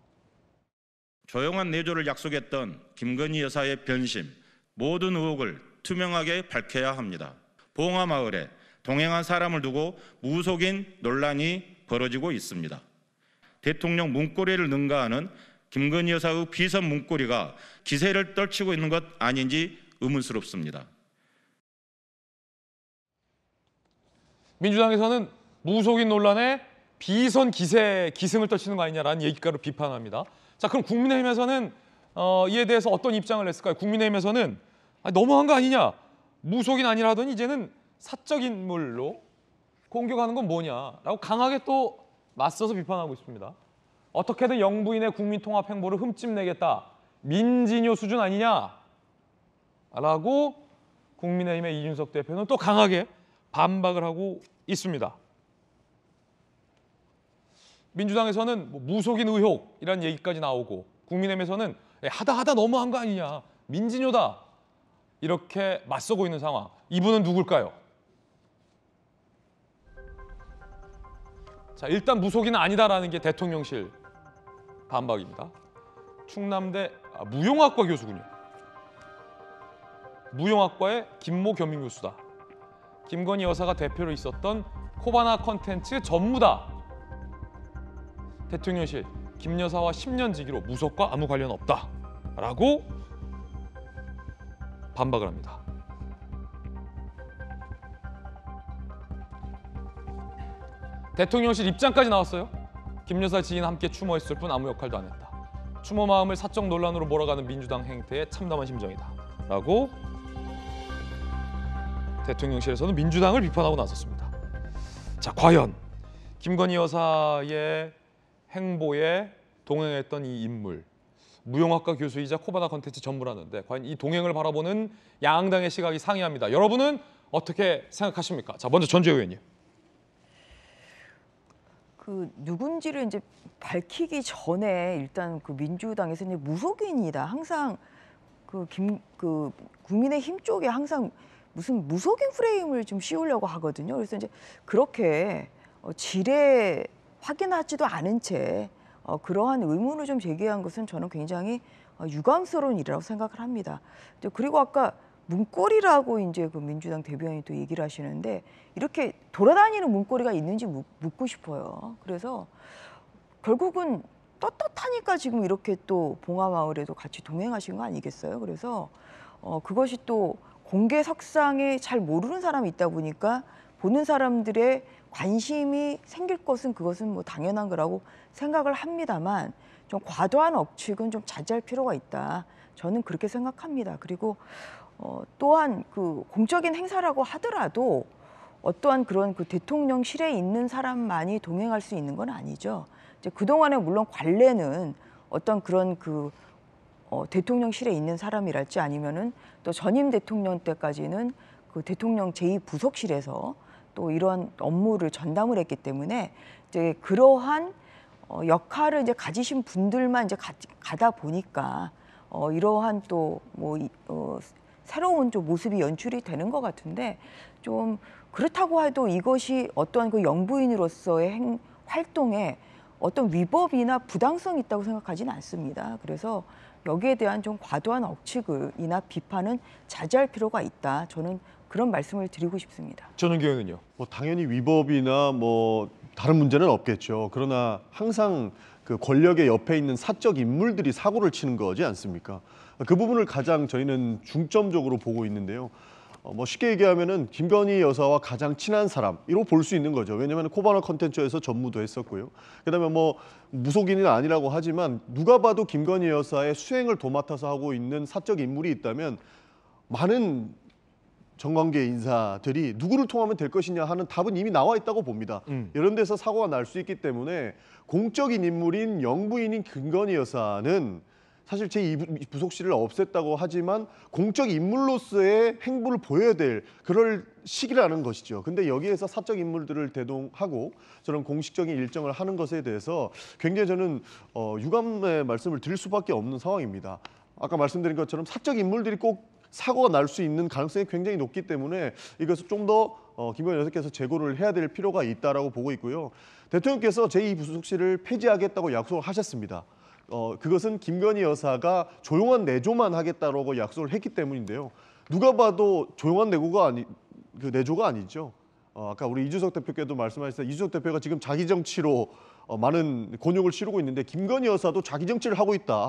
조용한 내조를 약속했던 김건희 여사의 변심, 모든 의혹을 투명하게 밝혀야 합니다. 봉하마을에 동행한 사람을 두고 무속인 논란이 벌어지고 있습니다. 대통령 문고리를 능가하는 김건희 여사의 비선 문고리가 기세를 떨치고 있는 것 아닌지 의문스럽습니다.
민주당에서는 무속인 논란에 비선 기세 기승을 떨치는 거 아니냐라는 얘기가로 비판합니다. 자, 그럼 국민의힘에서는 어, 이에 대해서 어떤 입장을 냈을까요? 국민의힘에서는 아, 너무한 거 아니냐? 무속인 아니라더니 이제는 사적 인물로 공격하는 건 뭐냐라고 강하게 또 맞서서 비판하고 있습니다. 어떻게든 영부인의 국민통합 행보를 흠집내겠다. 민진효 수준 아니냐라고 국민의힘의 이준석 대표는 또 강하게 반박을 하고 있습니다. 민주당에서는 뭐 무속인 의혹이라는 얘기까지 나오고 국민의힘에서는 하다 하다 너무한 거 아니냐. 민진효다. 이렇게 맞서고 있는 상황. 이분은 누굴까요? 자, 일단 무속인은 아니다라는 게 대통령실 반박입니다. 충남대 아, 무용학과 교수군요. 무용학과의 김모 겸임 교수다. 김건희 여사가 대표로 있었던 코바나 컨텐츠 전무다. 대통령실 김 여사와 십 년 지기로 무속과 아무 관련 없다라고 반박을 합니다. 대통령실 입장까지 나왔어요. 김 여사 지인 함께 추모했을 뿐 아무 역할도 안 했다. 추모 마음을 사적 논란으로 몰아가는 민주당 행태에 참담한 심정이다. 라고 대통령실에서는 민주당을 비판하고 나섰습니다. 자, 과연 김건희 여사의 행보에 동행했던 이 인물, 무용학과 교수이자 코바나 컨텐츠 전무라는데 과연 이 동행을 바라보는 양당의 시각이 상이합니다. 여러분은 어떻게 생각하십니까? 자, 먼저 전주혜 의원님.
그 누군지를 이제 밝히기 전에 일단 그 민주당에서는 무속인이다. 항상 그 김 그 국민의힘 쪽에 항상 무슨 무속인 프레임을 좀 씌우려고 하거든요. 그래서 이제 그렇게 어, 지레 확인하지도 않은 채 어, 그러한 의문을 좀 제기한 것은 저는 굉장히 어, 유감스러운 일이라고 생각을 합니다. 그리고 아까 문고리라고 이제 그 민주당 대변인이 또 얘기를 하시는데 이렇게 돌아다니는 문고리가 있는지 묻, 묻고 싶어요. 그래서 결국은 떳떳하니까 지금 이렇게 또 봉화마을에도 같이 동행하신 거 아니겠어요? 그래서 어, 그것이 또 공개석상에 잘 모르는 사람이 있다 보니까 보는 사람들의 관심이 생길 것은 그것은 뭐 당연한 거라고 생각을 합니다만 좀 과도한 억측은 좀 자제할 필요가 있다. 저는 그렇게 생각합니다. 그리고 어, 또한 그 공적인 행사라고 하더라도 어떠한 그런 그 대통령실에 있는 사람만이 동행할 수 있는 건 아니죠. 이제 그동안에 물론 관례는 어떤 그런 그 어, 대통령실에 있는 사람이랄지 아니면은 또 전임 대통령 때까지는 그 대통령 제이 부속실에서 또 이러한 업무를 전담을 했기 때문에 이제 그러한 어, 역할을 이제 가지신 분들만 이제 가, 가다 보니까 어, 이러한 또 뭐 어, 새로운 좀 모습이 연출이 되는 것 같은데 좀 그렇다고 해도 이것이 어떠한 그 영부인으로서의 행, 활동에 어떤 위법이나 부당성이 있다고 생각하지는 않습니다. 그래서 여기에 대한 좀 과도한 억측이나 비판은 자제할 필요가 있다. 저는 그런 말씀을 드리고 싶습니다.
전은기 의원은요?
뭐 당연히 위법이나 뭐 다른 문제는 없겠죠. 그러나 항상 그 권력의 옆에 있는 사적 인물들이 사고를 치는 거지 않습니까? 그 부분을 가장 저희는 중점적으로 보고 있는데요. 어, 뭐 쉽게 얘기하면은 김건희 여사와 가장 친한 사람 이로 볼 수 있는 거죠. 왜냐하면 코바나 컨텐츠에서 전무도 했었고요. 그다음에 뭐 무속인은 아니라고 하지만 누가 봐도 김건희 여사의 수행을 도맡아서 하고 있는 사적 인물이 있다면 많은 정관계 인사들이 누구를 통하면 될 것이냐 하는 답은 이미 나와 있다고 봅니다. 음. 이런 데서 사고가 날 수 있기 때문에 공적인 인물인 영부인인 김건희 여사는 사실 제이 부속실을 없앴다고 하지만 공적 인물로서의 행보를 보여야 될 그럴 시기라는 것이죠. 근데 여기에서 사적 인물들을 대동하고 저런 공식적인 일정을 하는 것에 대해서 굉장히 저는 어, 유감의 말씀을 드릴 수밖에 없는 상황입니다. 아까 말씀드린 것처럼 사적 인물들이 꼭 사고가 날 수 있는 가능성이 굉장히 높기 때문에 이것을 좀 더 어, 김건희 여사께서 재고를 해야 될 필요가 있다라고 보고 있고요. 대통령께서 제이 부속실을 폐지하겠다고 약속을 하셨습니다. 어, 그것은 김건희 여사가 조용한 내조만 하겠다라고 약속을 했기 때문인데요. 누가 봐도 조용한 내고가 아니, 그 내조가 아니죠. 어, 아까 우리 이준석 대표께도 말씀하셨어요. 이준석 대표가 지금 자기 정치로 어, 많은 곤욕을 치르고 있는데 김건희 여사도 자기 정치를 하고 있다.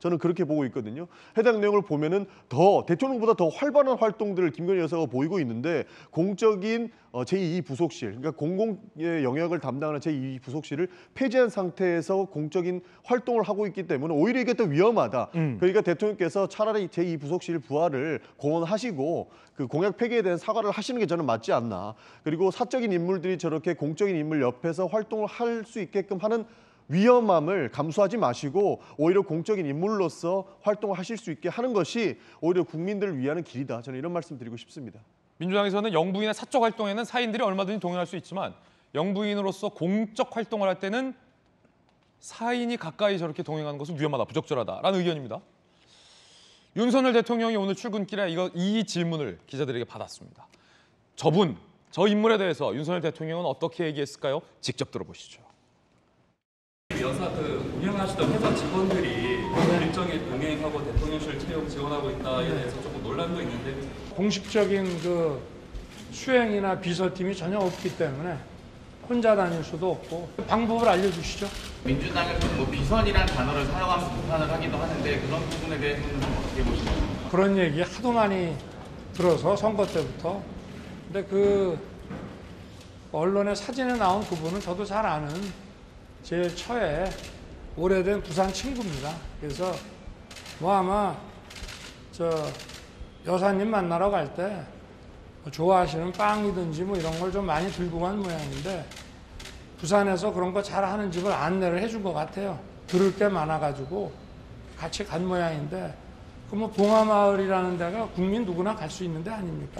저는 그렇게 보고 있거든요. 해당 내용을 보면은 더 대통령보다 더 활발한 활동들을 김건희 여사가 보이고 있는데 공적인 제이 부속실, 그러니까 공공의 영역을 담당하는 제이 부속실을 폐지한 상태에서 공적인 활동을 하고 있기 때문에 오히려 이게 더 위험하다. 음. 그러니까 대통령께서 차라리 제이 부속실 부활을 공언하시고 그 공약 폐기에 대한 사과를 하시는 게 저는 맞지 않나. 그리고 사적인 인물들이 저렇게 공적인 인물 옆에서 활동을 할 수 있게끔 하는 위험함을 감수하지 마시고 오히려 공적인 인물로서 활동을 하실 수 있게 하는 것이 오히려 국민들을 위하는 길이다. 저는 이런 말씀 드리고 싶습니다.
민주당에서는 영부인의 사적 활동에는 사인들이 얼마든지 동의할 수 있지만 영부인으로서 공적 활동을 할 때는 사인이 가까이 저렇게 동행하는 것은 위험하다, 부적절하다라는 의견입니다. 윤석열 대통령이 오늘 출근길에 이거, 이 질문을 기자들에게 받았습니다. 저분, 저 인물에 대해서 윤석열 대통령은 어떻게 얘기했을까요? 직접 들어보시죠.
여사 그 운영하시던 회사 직원들이 일정에 동행하고 대통령실 채용 지원하고 있다에 대해서 조금 논란도 있는데
공식적인 그 수행이나 비서팀이 전혀 없기 때문에 혼자 다닐 수도 없고 방법을 알려주시죠.
민주당에서 뭐 비선이라는 단어를 사용하면서 비판을 하기도 하는데 그런 부분에 대해서는 어떻게 보시나요?
그런 얘기 하도 많이 들어서 선거 때부터. 근데 그 언론의 사진에 나온 그분은 저도 잘 아는 제 처에 오래된 부산 친구입니다. 그래서 뭐 아마 저 여사님 만나러 갈 때 좋아하시는 빵이든지 뭐 이런 걸 좀 많이 들고 간 모양인데 부산에서 그런 거 잘하는 집을 안내를 해준 것 같아요. 들을 게 많아가지고 같이 간 모양인데 그 뭐 봉화마을이라는 데가 국민 누구나 갈 수 있는 데 아닙니까?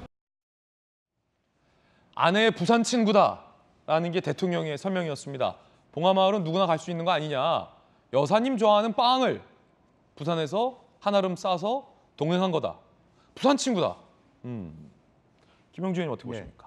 아내의 부산 친구다라는 게 대통령의 설명이었습니다. 봉화마을은 누구나 갈 수 있는 거 아니냐. 여사님 좋아하는 빵을 부산에서 한아름 싸서 동행한 거다. 부산 친구다. 음. 김영주 의원님 어떻게 보십니까?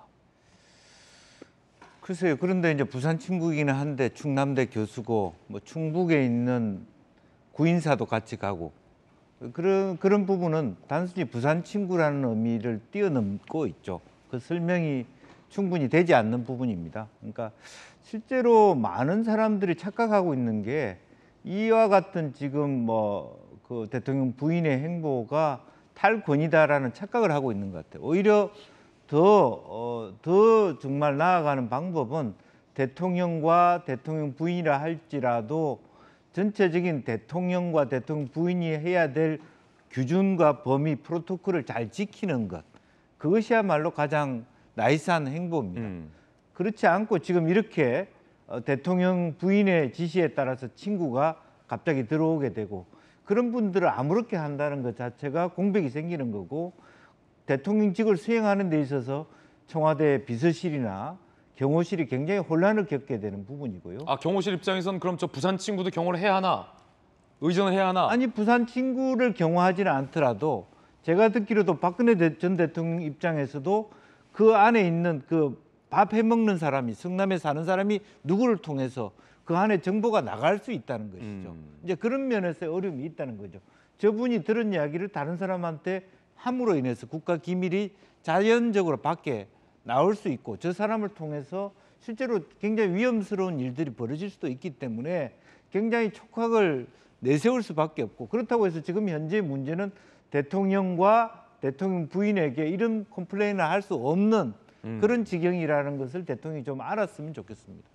네. 글쎄요. 그런데 이제 부산 친구이기는 한데 충남대 교수고 뭐 충북에 있는 구인사도 같이 가고 그런 그런 부분은 단순히 부산 친구라는 의미를 뛰어넘고 있죠. 그 설명이 충분히 되지 않는 부분입니다. 그러니까 실제로 많은 사람들이 착각하고 있는 게 이와 같은 지금 뭐 그 대통령 부인의 행보가 탈권이다라는 착각을 하고 있는 것 같아요. 오히려 더, 어, 더 정말 나아가는 방법은 대통령과 대통령 부인이라 할지라도 전체적인 대통령과 대통령 부인이 해야 될 규준과 범위, 프로토콜을 잘 지키는 것. 그것이야말로 가장 나이스한 행보입니다. 음. 그렇지 않고 지금 이렇게 대통령 부인의 지시에 따라서 친구가 갑자기 들어오게 되고 그런 분들을 아무렇게 한다는 것 자체가 공백이 생기는 거고 대통령직을 수행하는 데 있어서 청와대 비서실이나 경호실이 굉장히 혼란을 겪게 되는 부분이고요.
아, 경호실 입장에서는 그럼 저 부산 친구도 경호를 해야 하나? 의전을 해야 하나?
아니, 부산 친구를 경호하지는 않더라도 제가 듣기로도 박근혜 전 대통령 입장에서도 그 안에 있는 그 밥 해먹는 사람이, 성남에 사는 사람이 누구를 통해서 그 안에 정보가 나갈 수 있다는 것이죠. 음. 이제 그런 면에서 어려움이 있다는 거죠. 저분이 들은 이야기를 다른 사람한테 함으로 인해서 국가 기밀이 자연적으로 밖에 나올 수 있고 저 사람을 통해서 실제로 굉장히 위험스러운 일들이 벌어질 수도 있기 때문에 굉장히 촉각을 내세울 수밖에 없고 그렇다고 해서 지금 현재 문제는 대통령과 대통령 부인에게 이런 컴플레인을 할 수 없는 음. 그런 지경이라는 것을 대통령이 좀 알았으면 좋겠습니다.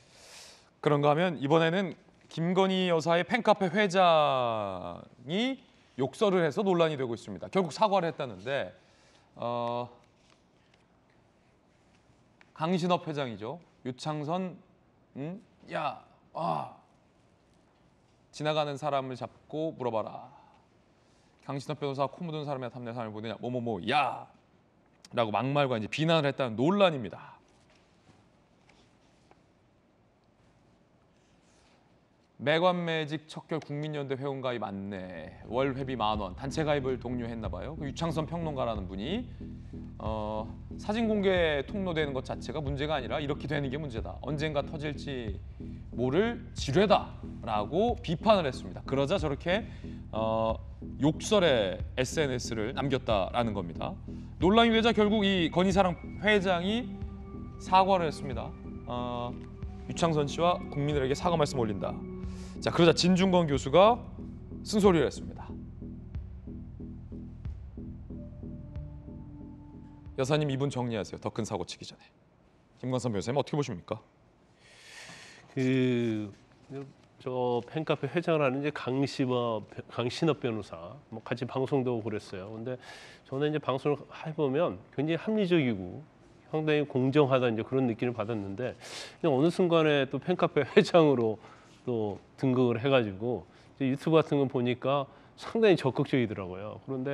그런가 하면 이번에는 김건희 여사의 팬카페 회장이 욕설을 해서 논란이 되고 있습니다. 결국 사과를 했다는데 어, 강신업 회장이죠. 유창선, 음? 야, 아, 지나가는 사람을 잡고 물어봐라. 강신업 변호사 코 묻은 사람이나 탐내 사람을 보느냐, 뭐뭐뭐, 야, 라고 막말과 이제 비난을 했다는 논란입니다. 매관매직 척결 국민연대 회원가입 안내, 월 회비 만 원, 단체 가입을 독려했나 봐요. 그 유창선 평론가라는 분이 어, 사진 공개 통로되는 것 자체가 문제가 아니라 이렇게 되는 게 문제다. 언젠가 터질지 모를 지뢰다라고 비판을 했습니다. 그러자 저렇게 어, 욕설의 에스엔에스를 남겼다라는 겁니다. 논란이 되자 결국 이 건희사랑 회장이 사과를 했습니다. 어, 유창선 씨와 국민들에게 사과 말씀 올린다. 자, 그러자 진중권 교수가 쓴소리를 했습니다. 여사님 이분 정리하세요. 더 큰 사고 치기 전에. 김광선 변호사님 어떻게 보십니까?
그 저 팬카페 회장을 하는 이제 강신업 강신업 변호사 뭐 같이 방송도 하고 그랬어요. 근데 저는 이제 방송을 해보면 굉장히 합리적이고 상당히 공정하다 이제 그런 느낌을 받았는데 그냥 어느 순간에 또 팬카페 회장으로 또 등극을 해가지고 유튜브 같은 거 보니까 상당히 적극적이더라고요. 그런데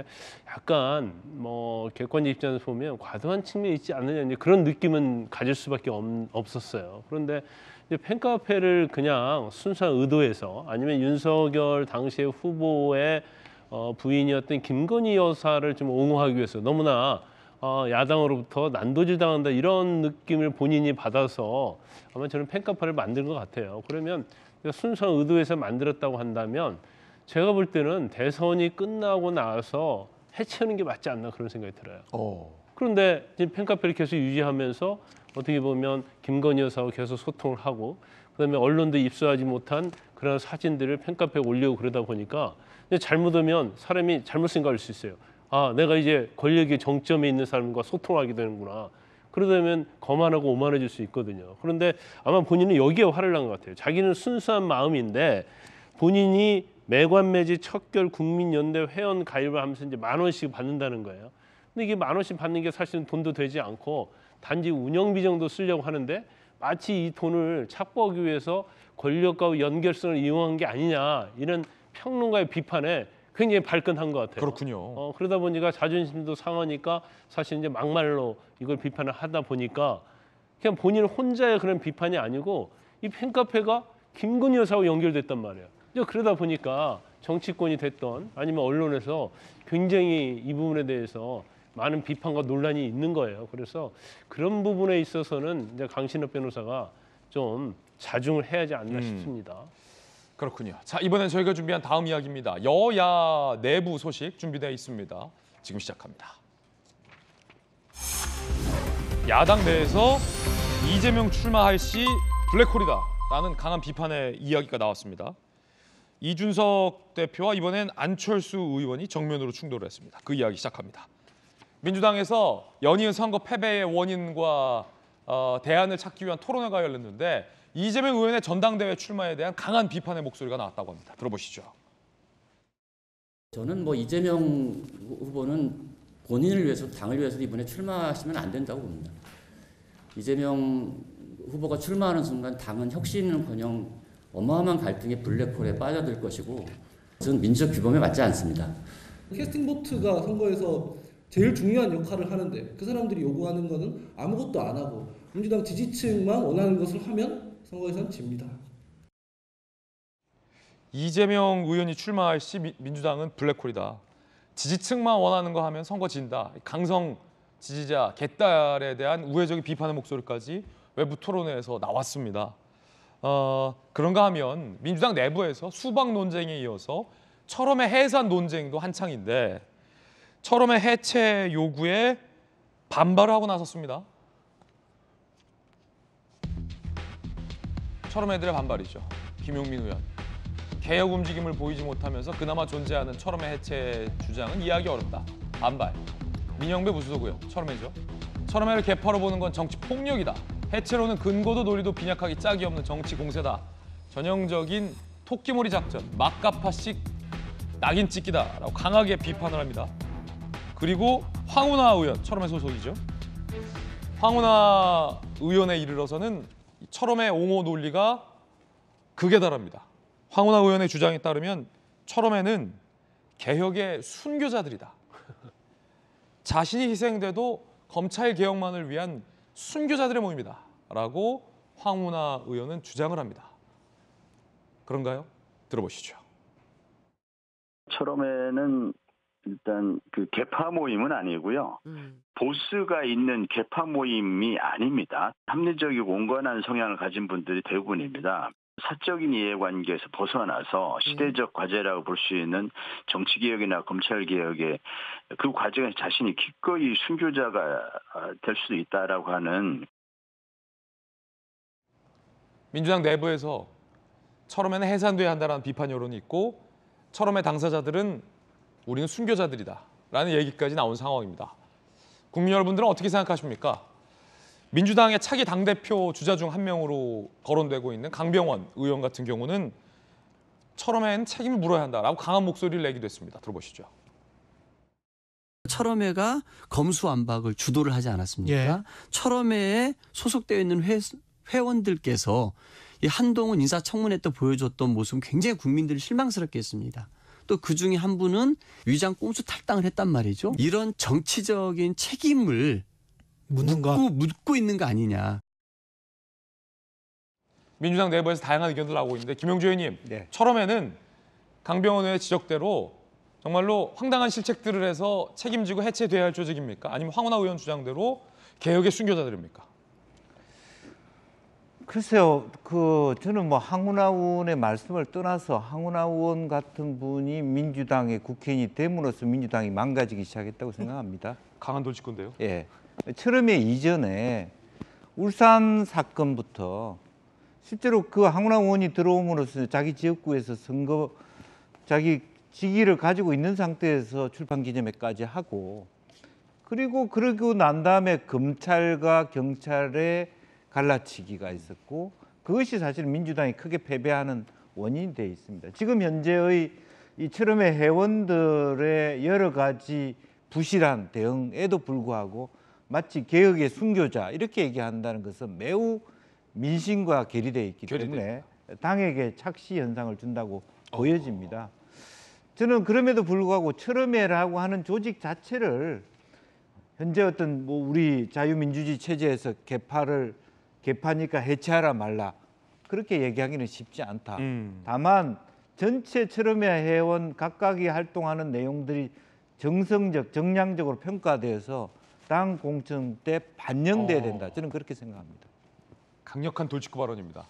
약간 뭐 객관적 입장에서 보면 과도한 측면이 있지 않느냐 이제 그런 느낌은 가질 수밖에 없, 없었어요. 그런데 이제 팬카페를 그냥 순수한 의도에서 아니면 윤석열 당시의 후보의 어, 부인이었던 김건희 여사를 좀 옹호하기 위해서 너무나 어, 야당으로부터 난도질당한다 이런 느낌을 본인이 받아서 아마 저는 팬카페를 만든 것 같아요. 그러면 순수한 의도에서 만들었다고 한다면 제가 볼 때는 대선이 끝나고 나서 해체하는 게 맞지 않나 그런 생각이 들어요.
어.
그런데 지금 팬카페를 계속 유지하면서 어떻게 보면 김건희 여사와 계속 소통을 하고 그다음에 언론도 입수하지 못한 그런 사진들을 팬카페에 올리고 그러다 보니까 잘못하면 사람이 잘못 생각할 수 있어요. 아, 내가 이제 권력의 정점에 있는 사람과 소통하게 되는구나. 그러다 보면 거만하고 오만해질 수 있거든요. 그런데 아마 본인은 여기에 화를 난 것 같아요. 자기는 순수한 마음인데 본인이 매관매지 척결 국민연대 회원 가입을 하면서 이제 만 원씩 받는다는 거예요. 근데 이게 만 원씩 받는 게 사실은 돈도 되지 않고 단지 운영비 정도 쓰려고 하는데 마치 이 돈을 착보하기 위해서 권력과 연결성을 이용한 게 아니냐 이런 평론가의 비판에 굉장히 발끈한 것 같아요.
그렇군요.
어, 그러다 보니까 자존심도 상하니까 사실 이제 막말로 이걸 비판을 하다 보니까 그냥 본인 혼자의 그런 비판이 아니고 이 팬카페가 김건희 여사와 연결됐단 말이에요. 그러다 보니까 정치권이 됐던 아니면 언론에서 굉장히 이 부분에 대해서 많은 비판과 논란이 있는 거예요. 그래서 그런 부분에 있어서는 이제 강신업 변호사가 좀 자중을 해야지 않나
음.
싶습니다.
그렇군요. 자, 이번엔 저희가 준비한 다음 이야기입니다. 여야 내부 소식 준비되어 있습니다. 지금 시작합니다. 야당 내에서 이재명 출마할 시 블랙홀이다라는 강한 비판의 이야기가 나왔습니다. 이준석 대표와 이번엔 안철수 의원이 정면으로 충돌을 했습니다. 그 이야기 시작합니다. 민주당에서 연이은 선거 패배의 원인과 어, 대안을 찾기 위한 토론회가 열렸는데 이재명 의원의 전당대회 출마에 대한 강한 비판의 목소리가 나왔다고 합니다. 들어보시죠.
저는 뭐 이재명 후보는 본인을 위해서 당을 위해서 이번에 출마하시면 안 된다고 봅니다. 이재명 후보가 출마하는 순간 당은 혁신은커녕 어마어마한 갈등의 블랙홀에 빠져들 것이고 그것은 민주적 규범에 맞지 않습니다.
캐스팅 보트가 선거에서 제일 중요한 역할을 하는데 그 사람들이 요구하는 거는 아무것도 안 하고 민주당 지지층만 원하는 것을 하면 선거에서는 집니다.
이재명 의원이 출마할 시 민주당은 블랙홀이다. 지지층만 원하는 거 하면 선거 진다. 강성 지지자 개딸에 대한 우회적인 비판의 목소리까지 외부 토론회에서 나왔습니다. 어, 그런가 하면 민주당 내부에서 수박 논쟁에 이어서 철험의 해산 논쟁도 한창인데 철험의 해체 요구에 반발을 하고 나섰습니다. 철험애들의 반발이죠. 김용민 의원. 개혁 움직임을 보이지 못하면서 그나마 존재하는 철험의 해체 주장은 이해하기 어렵다. 반발. 민영배 무소속의원, 철험애죠. 철험애를 개파로 보는 건 정치 폭력이다. 해체로는 근거도 논리도 빈약하기 짝이 없는 정치 공세다. 전형적인 토끼몰이 작전, 막가파식 낙인 찍기다라고 강하게 비판을 합니다. 그리고 황운하 의원, 철험의 소속이죠. 황운하 의원에 이르러서는 철험의 옹호 논리가 극에 달합니다. 황운하 의원의 주장에 따르면 철험에는 개혁의 순교자들이다. 자신이 희생돼도 검찰 개혁만을 위한 순교자들의 모임이다. 라고 황운하 의원은 주장을 합니다. 그런가요? 들어보시죠.
철험에는 일단 그 개파 모임은 아니고요. 음. 보스가 있는 개파 모임이 아닙니다. 합리적이고 온건한 성향을 가진 분들이 대부분입니다. 사적인 이해관계에서 벗어나서 시대적 과제라고 볼 수 있는 정치개혁이나 검찰개혁의 그 과정에서 자신이 기꺼이 순교자가 될 수도 있다라고 하는.
민주당 내부에서 철험에는 해산돼야 한다는 비판 여론이 있고 철험의 당사자들은 우리는 순교자들이다라는 얘기까지 나온 상황입니다. 국민 여러분들은 어떻게 생각하십니까? 민주당의 차기 당대표 주자 중 한 명으로 거론되고 있는 강병원 의원 같은 경우는 철험에는 책임을 물어야 한다라고 강한 목소리를 내기도 했습니다. 들어보시죠.
철험회가 검수완박을 주도를 하지 않았습니까? 예. 철험회에 소속되어 있는 회, 회원들께서 이 한동훈 인사청문회 때 보여줬던 모습은 굉장히 국민들이 실망스럽게 했습니다. 또 그중에 한 분은 위장 꼼수 탈당을 했단 말이죠. 이런 정치적인 책임을 묻는 묻고, 묻고 있는 거 아니냐.
민주당 내부에서 다양한 의견들 나오고 있는데 김영주 의원님,
네.
철험에는 강병원 의원의 지적대로 정말로 황당한 실책들을 해서 책임지고 해체돼야 할 조직입니까? 아니면 황운하 의원 주장대로 개혁의 순교자들입니까?
글쎄요, 그 저는 뭐 황운하 의원의 말씀을 떠나서 황운하 의원 같은 분이 민주당의 국회의원이 됨으로써 민주당이 망가지기 시작했다고 생각합니다.
강한 돌직구인데요.
예, 철험회 이전에 울산 사건부터 실제로 그 황운하 의원이 들어옴으로써 자기 지역구에서 선거 자기 직위를 가지고 있는 상태에서 출판 기념회까지 하고, 그리고 그러고 난 다음에 검찰과 경찰의 갈라치기가 있었고, 그것이 사실 민주당이 크게 패배하는 원인이 되어 있습니다. 지금 현재의 이 철험회 회원들의 여러 가지 부실한 대응에도 불구하고 마치 개혁의 순교자 이렇게 얘기한다는 것은 매우 민심과 괴리되어 있기 때문에 당에게 착시 현상을 준다고 보여집니다. 저는 그럼에도 불구하고 철험회라고 하는 조직 자체를 현재 어떤 뭐 우리 자유민주주의 체제에서 개파를 개파니까 해체하라 말라 그렇게 얘기하기는 쉽지 않다. 음. 다만 전체 철험회 회원 각각이 활동하는 내용들이 정성적, 정량적으로 평가되어서 당 공천 때 반영돼야 된다. 저는 그렇게 생각합니다.
강력한 돌직구 발언입니다.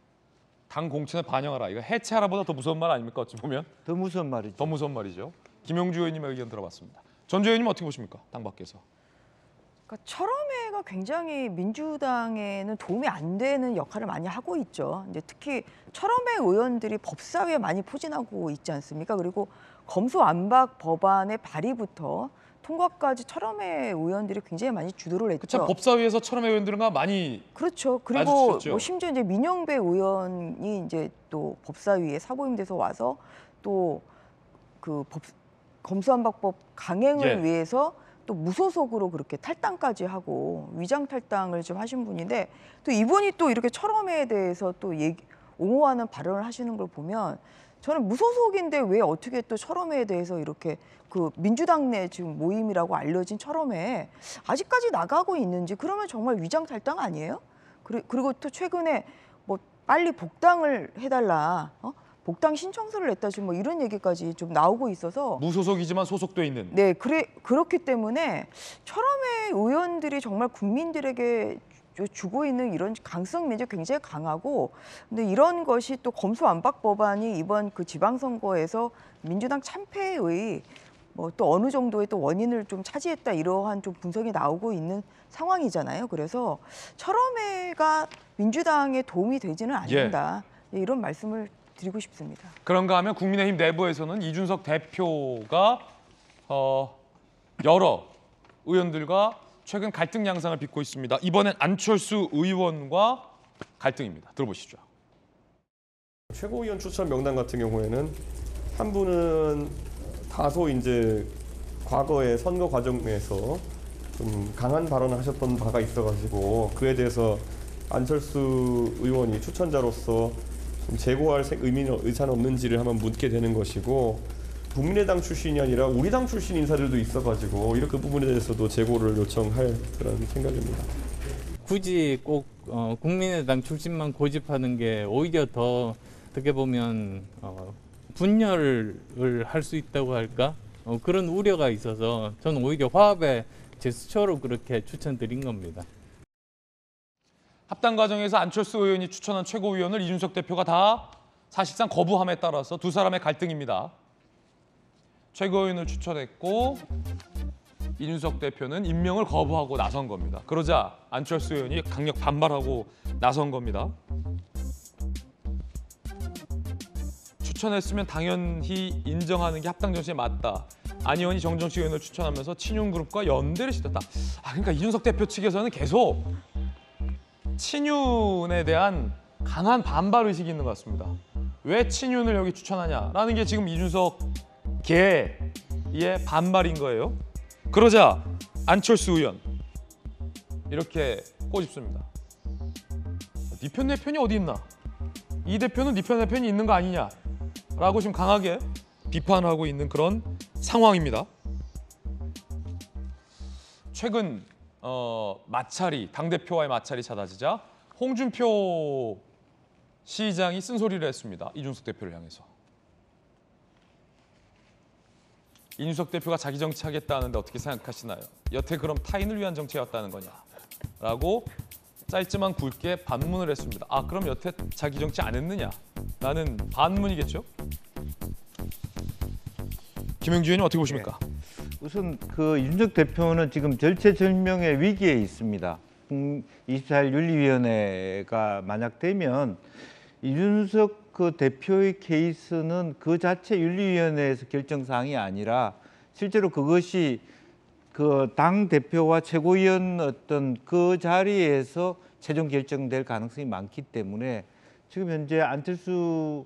당 공천에 반영하라. 이거 해체하라보다 더 무서운 말 아닙니까? 어찌 보면
더 무서운 말이죠.
더 무서운 말이죠. 김용주 의원님의 의견 들어봤습니다. 전주 의원님 어떻게 보십니까? 당 밖에서.
그러니까 철험회가 굉장히 민주당에는 도움이 안 되는 역할을 많이 하고 있죠. 이제 특히 철험회 의원들이 법사위에 많이 포진하고 있지 않습니까? 그리고 검수완박 법안의 발의부터 통과까지 철험회 의원들이 굉장히 많이 주도를 했죠.
그렇죠. 법사위에서 철험회 의원들과 많이
그렇죠. 그리고 뭐 심지어 이제 민영배 의원이 이제 또 법사위에 사고임돼서 와서 또 그 법 검수완박법 강행을
예.
위해서 또 무소속으로 그렇게 탈당까지 하고 위장 탈당을 좀 하신 분인데, 또 이분이 또 이렇게 철험회에 대해서 또 얘기, 옹호하는 발언을 하시는 걸 보면 저는 무소속인데 왜 어떻게 또 철험회에 대해서 이렇게 그 민주당 내 지금 모임이라고 알려진 철험회에 아직까지 나가고 있는지, 그러면 정말 위장 탈당 아니에요? 그리고 또 최근에 뭐 빨리 복당을 해달라, 어? 복당 신청서를 냈다 지금 뭐 이런 얘기까지 좀 나오고 있어서
무소속이지만 소속돼 있는.
네, 그래 그렇기 때문에 철험회 의원들이 정말 국민들에게 주고 있는 이런 강성 면제 굉장히 강하고, 근데 이런 것이 또 검수완박 법안이 이번 그 지방선거에서 민주당 참패의 뭐 또 어느 정도의 또 원인을 좀 차지했다, 이러한 좀 분석이 나오고 있는 상황이잖아요. 그래서 철험회가 민주당에 도움이 되지는 않는다. 예. 이런 말씀을 드리고 싶습니다.
그런가 하면 국민의힘 내부에서는 이준석 대표가 어, 여러 의원들과 최근 갈등 양상을 빚고 있습니다. 이번엔 안철수 의원과 갈등입니다. 들어보시죠.
최고위원 추천 명단 같은 경우에는 한 분은 다소 이제 과거의 선거 과정에서 좀 강한 발언을 하셨던 바가 있어가지고 그에 대해서 안철수 의원이 추천자로서 좀 제고할 의미는 의사는 없는지를 한번 묻게 되는 것이고, 국민의당 출신이 아니라 우리 당 출신 인사들도 있어가지고 이렇게 그 부분에 대해서도 제고를 요청할 그런 생각입니다.
굳이 꼭 어, 국민의당 출신만 고집하는 게 오히려 더 어떻게 보면 어, 분열을 할 수 있다고 할까? 어, 그런 우려가 있어서 저는 오히려 화합의 제스처로 그렇게 추천드린 겁니다.
합당 과정에서 안철수 의원이 추천한 최고위원을 이준석 대표가 다 사실상 거부함에 따라서 두 사람의 갈등입니다. 최고위원을 추천했고 이준석 대표는 임명을 거부하고 나선 겁니다. 그러자 안철수 의원이 강력 반발하고 나선 겁니다. 추천했으면 당연히 인정하는 게 합당 정신에 맞다. 안 의원이 정정식 의원을 추천하면서 친윤그룹과 연대를 시켰다. 아, 그러니까 이준석 대표 측에서는 계속 친윤에 대한 강한 반발 의식이 있는 것 같습니다. 왜 친윤을 여기 추천하냐라는 게 지금 이준석 계의 반발인 거예요. 그러자 안철수 의원 이렇게 꼬집습니다. 네 편 내 편이 어디 있나? 이 대표는 네 편 내 편이 있는 거 아니냐라고 지금 강하게 비판하고 있는 그런 상황입니다. 최근 어, 마찰이 당대표와의 마찰이 잦아지자 홍준표 시장이 쓴소리를 했습니다. 이준석 대표를 향해서. 이준석 대표가 자기 정치하겠다는데 어떻게 생각하시나요? 여태 그럼 타인을 위한 정치였다는 거냐? 라고 짧지만 굵게 반문을 했습니다. 아, 그럼 여태 자기 정치 안 했느냐? 라는 반문이겠죠? 김영주 의원님 어떻게 보십니까?
네. 우선 그 이준석 대표는 지금 절체절명의 위기에 있습니다. 이십사 일 윤리위원회가 만약 되면 이준석 그 대표의 케이스는 그 자체 윤리위원회에서 결정 사항이 아니라 실제로 그것이 그 당 대표와 최고위원 어떤 그 자리에서 최종 결정될 가능성이 많기 때문에 지금 현재 안철수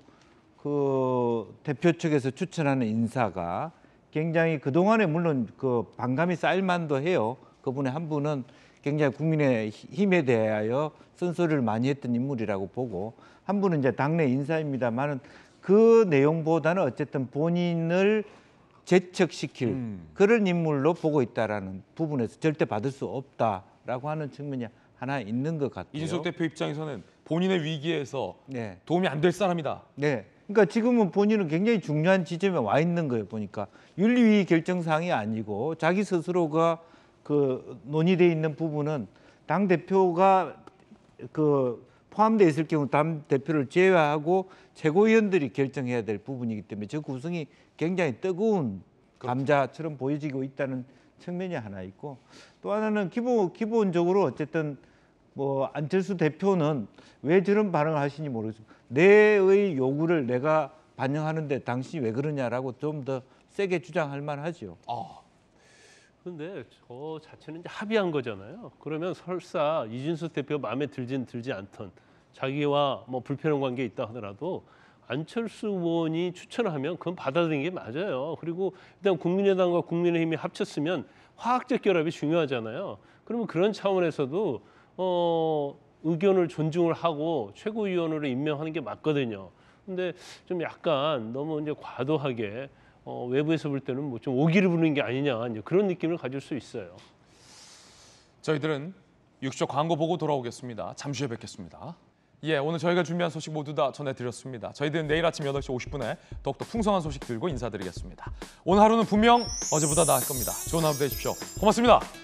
그 대표 측에서 추천하는 인사가 굉장히 그동안에 물론 그 반감이 쌓일 만도 해요. 그분의 한 분은 굉장히 국민의 힘에 대하여 쓴소리를 많이 했던 인물이라고 보고 한 분은 이제 당내 인사입니다만은 그 내용보다는 어쨌든 본인을 재척시킬 음. 그런 인물로 보고 있다라는 부분에서 절대 받을 수 없다라고 하는 측면이 하나 있는 것 같아요.
이준석 대표 입장에서는 본인의 위기에서
네.
도움이 안 될 사람이다.
네. 그러니까 지금은 본인은 굉장히 중요한 지점에 와 있는 거예요. 보니까 윤리위 결정사항이 아니고 자기 스스로가 그 논의돼 있는 부분은 당 대표가 그 포함되어 있을 경우 당 대표를 제외하고 최고위원들이 결정해야 될 부분이기 때문에 저 구성이 굉장히 뜨거운 감자처럼 보여지고 있다는 측면이 하나 있고 또 하나는 기본 기본적으로 어쨌든 뭐 안철수 대표는 왜 저런 반응을 하시는지 모르겠습니다. 내의 요구를 내가 반영하는데 당신이 왜 그러냐라고 좀 더 세게 주장할 만하죠.
아.
근데 저 자체는 이제 합의한 거잖아요. 그러면 설사 이준석 대표가 마음에 들진 들지 않던 자기와 뭐 불편한 관계 있다 하더라도 안철수 의원이 추천하면 그건 받아들이는 게 맞아요. 그리고 일단 국민의당과 국민의힘이 합쳤으면 화학적 결합이 중요하잖아요. 그러면 그런 차원에서도 어, 의견을 존중을 하고 최고위원으로 임명하는 게 맞거든요. 근데 좀 약간 너무 이제 과도하게 어, 외부에서 볼 때는 뭐 좀 오기를 부르는 게 아니냐 이제 그런 느낌을 가질 수 있어요.
저희들은 육십 초 광고 보고 돌아오겠습니다. 잠시 후에 뵙겠습니다. 예, 오늘 저희가 준비한 소식 모두 다 전해드렸습니다. 저희들은 내일 아침 여덟 시 오십 분에 더욱더 풍성한 소식 들고 인사드리겠습니다. 오늘 하루는 분명 어제보다 나을 겁니다. 좋은 하루 되십시오. 고맙습니다.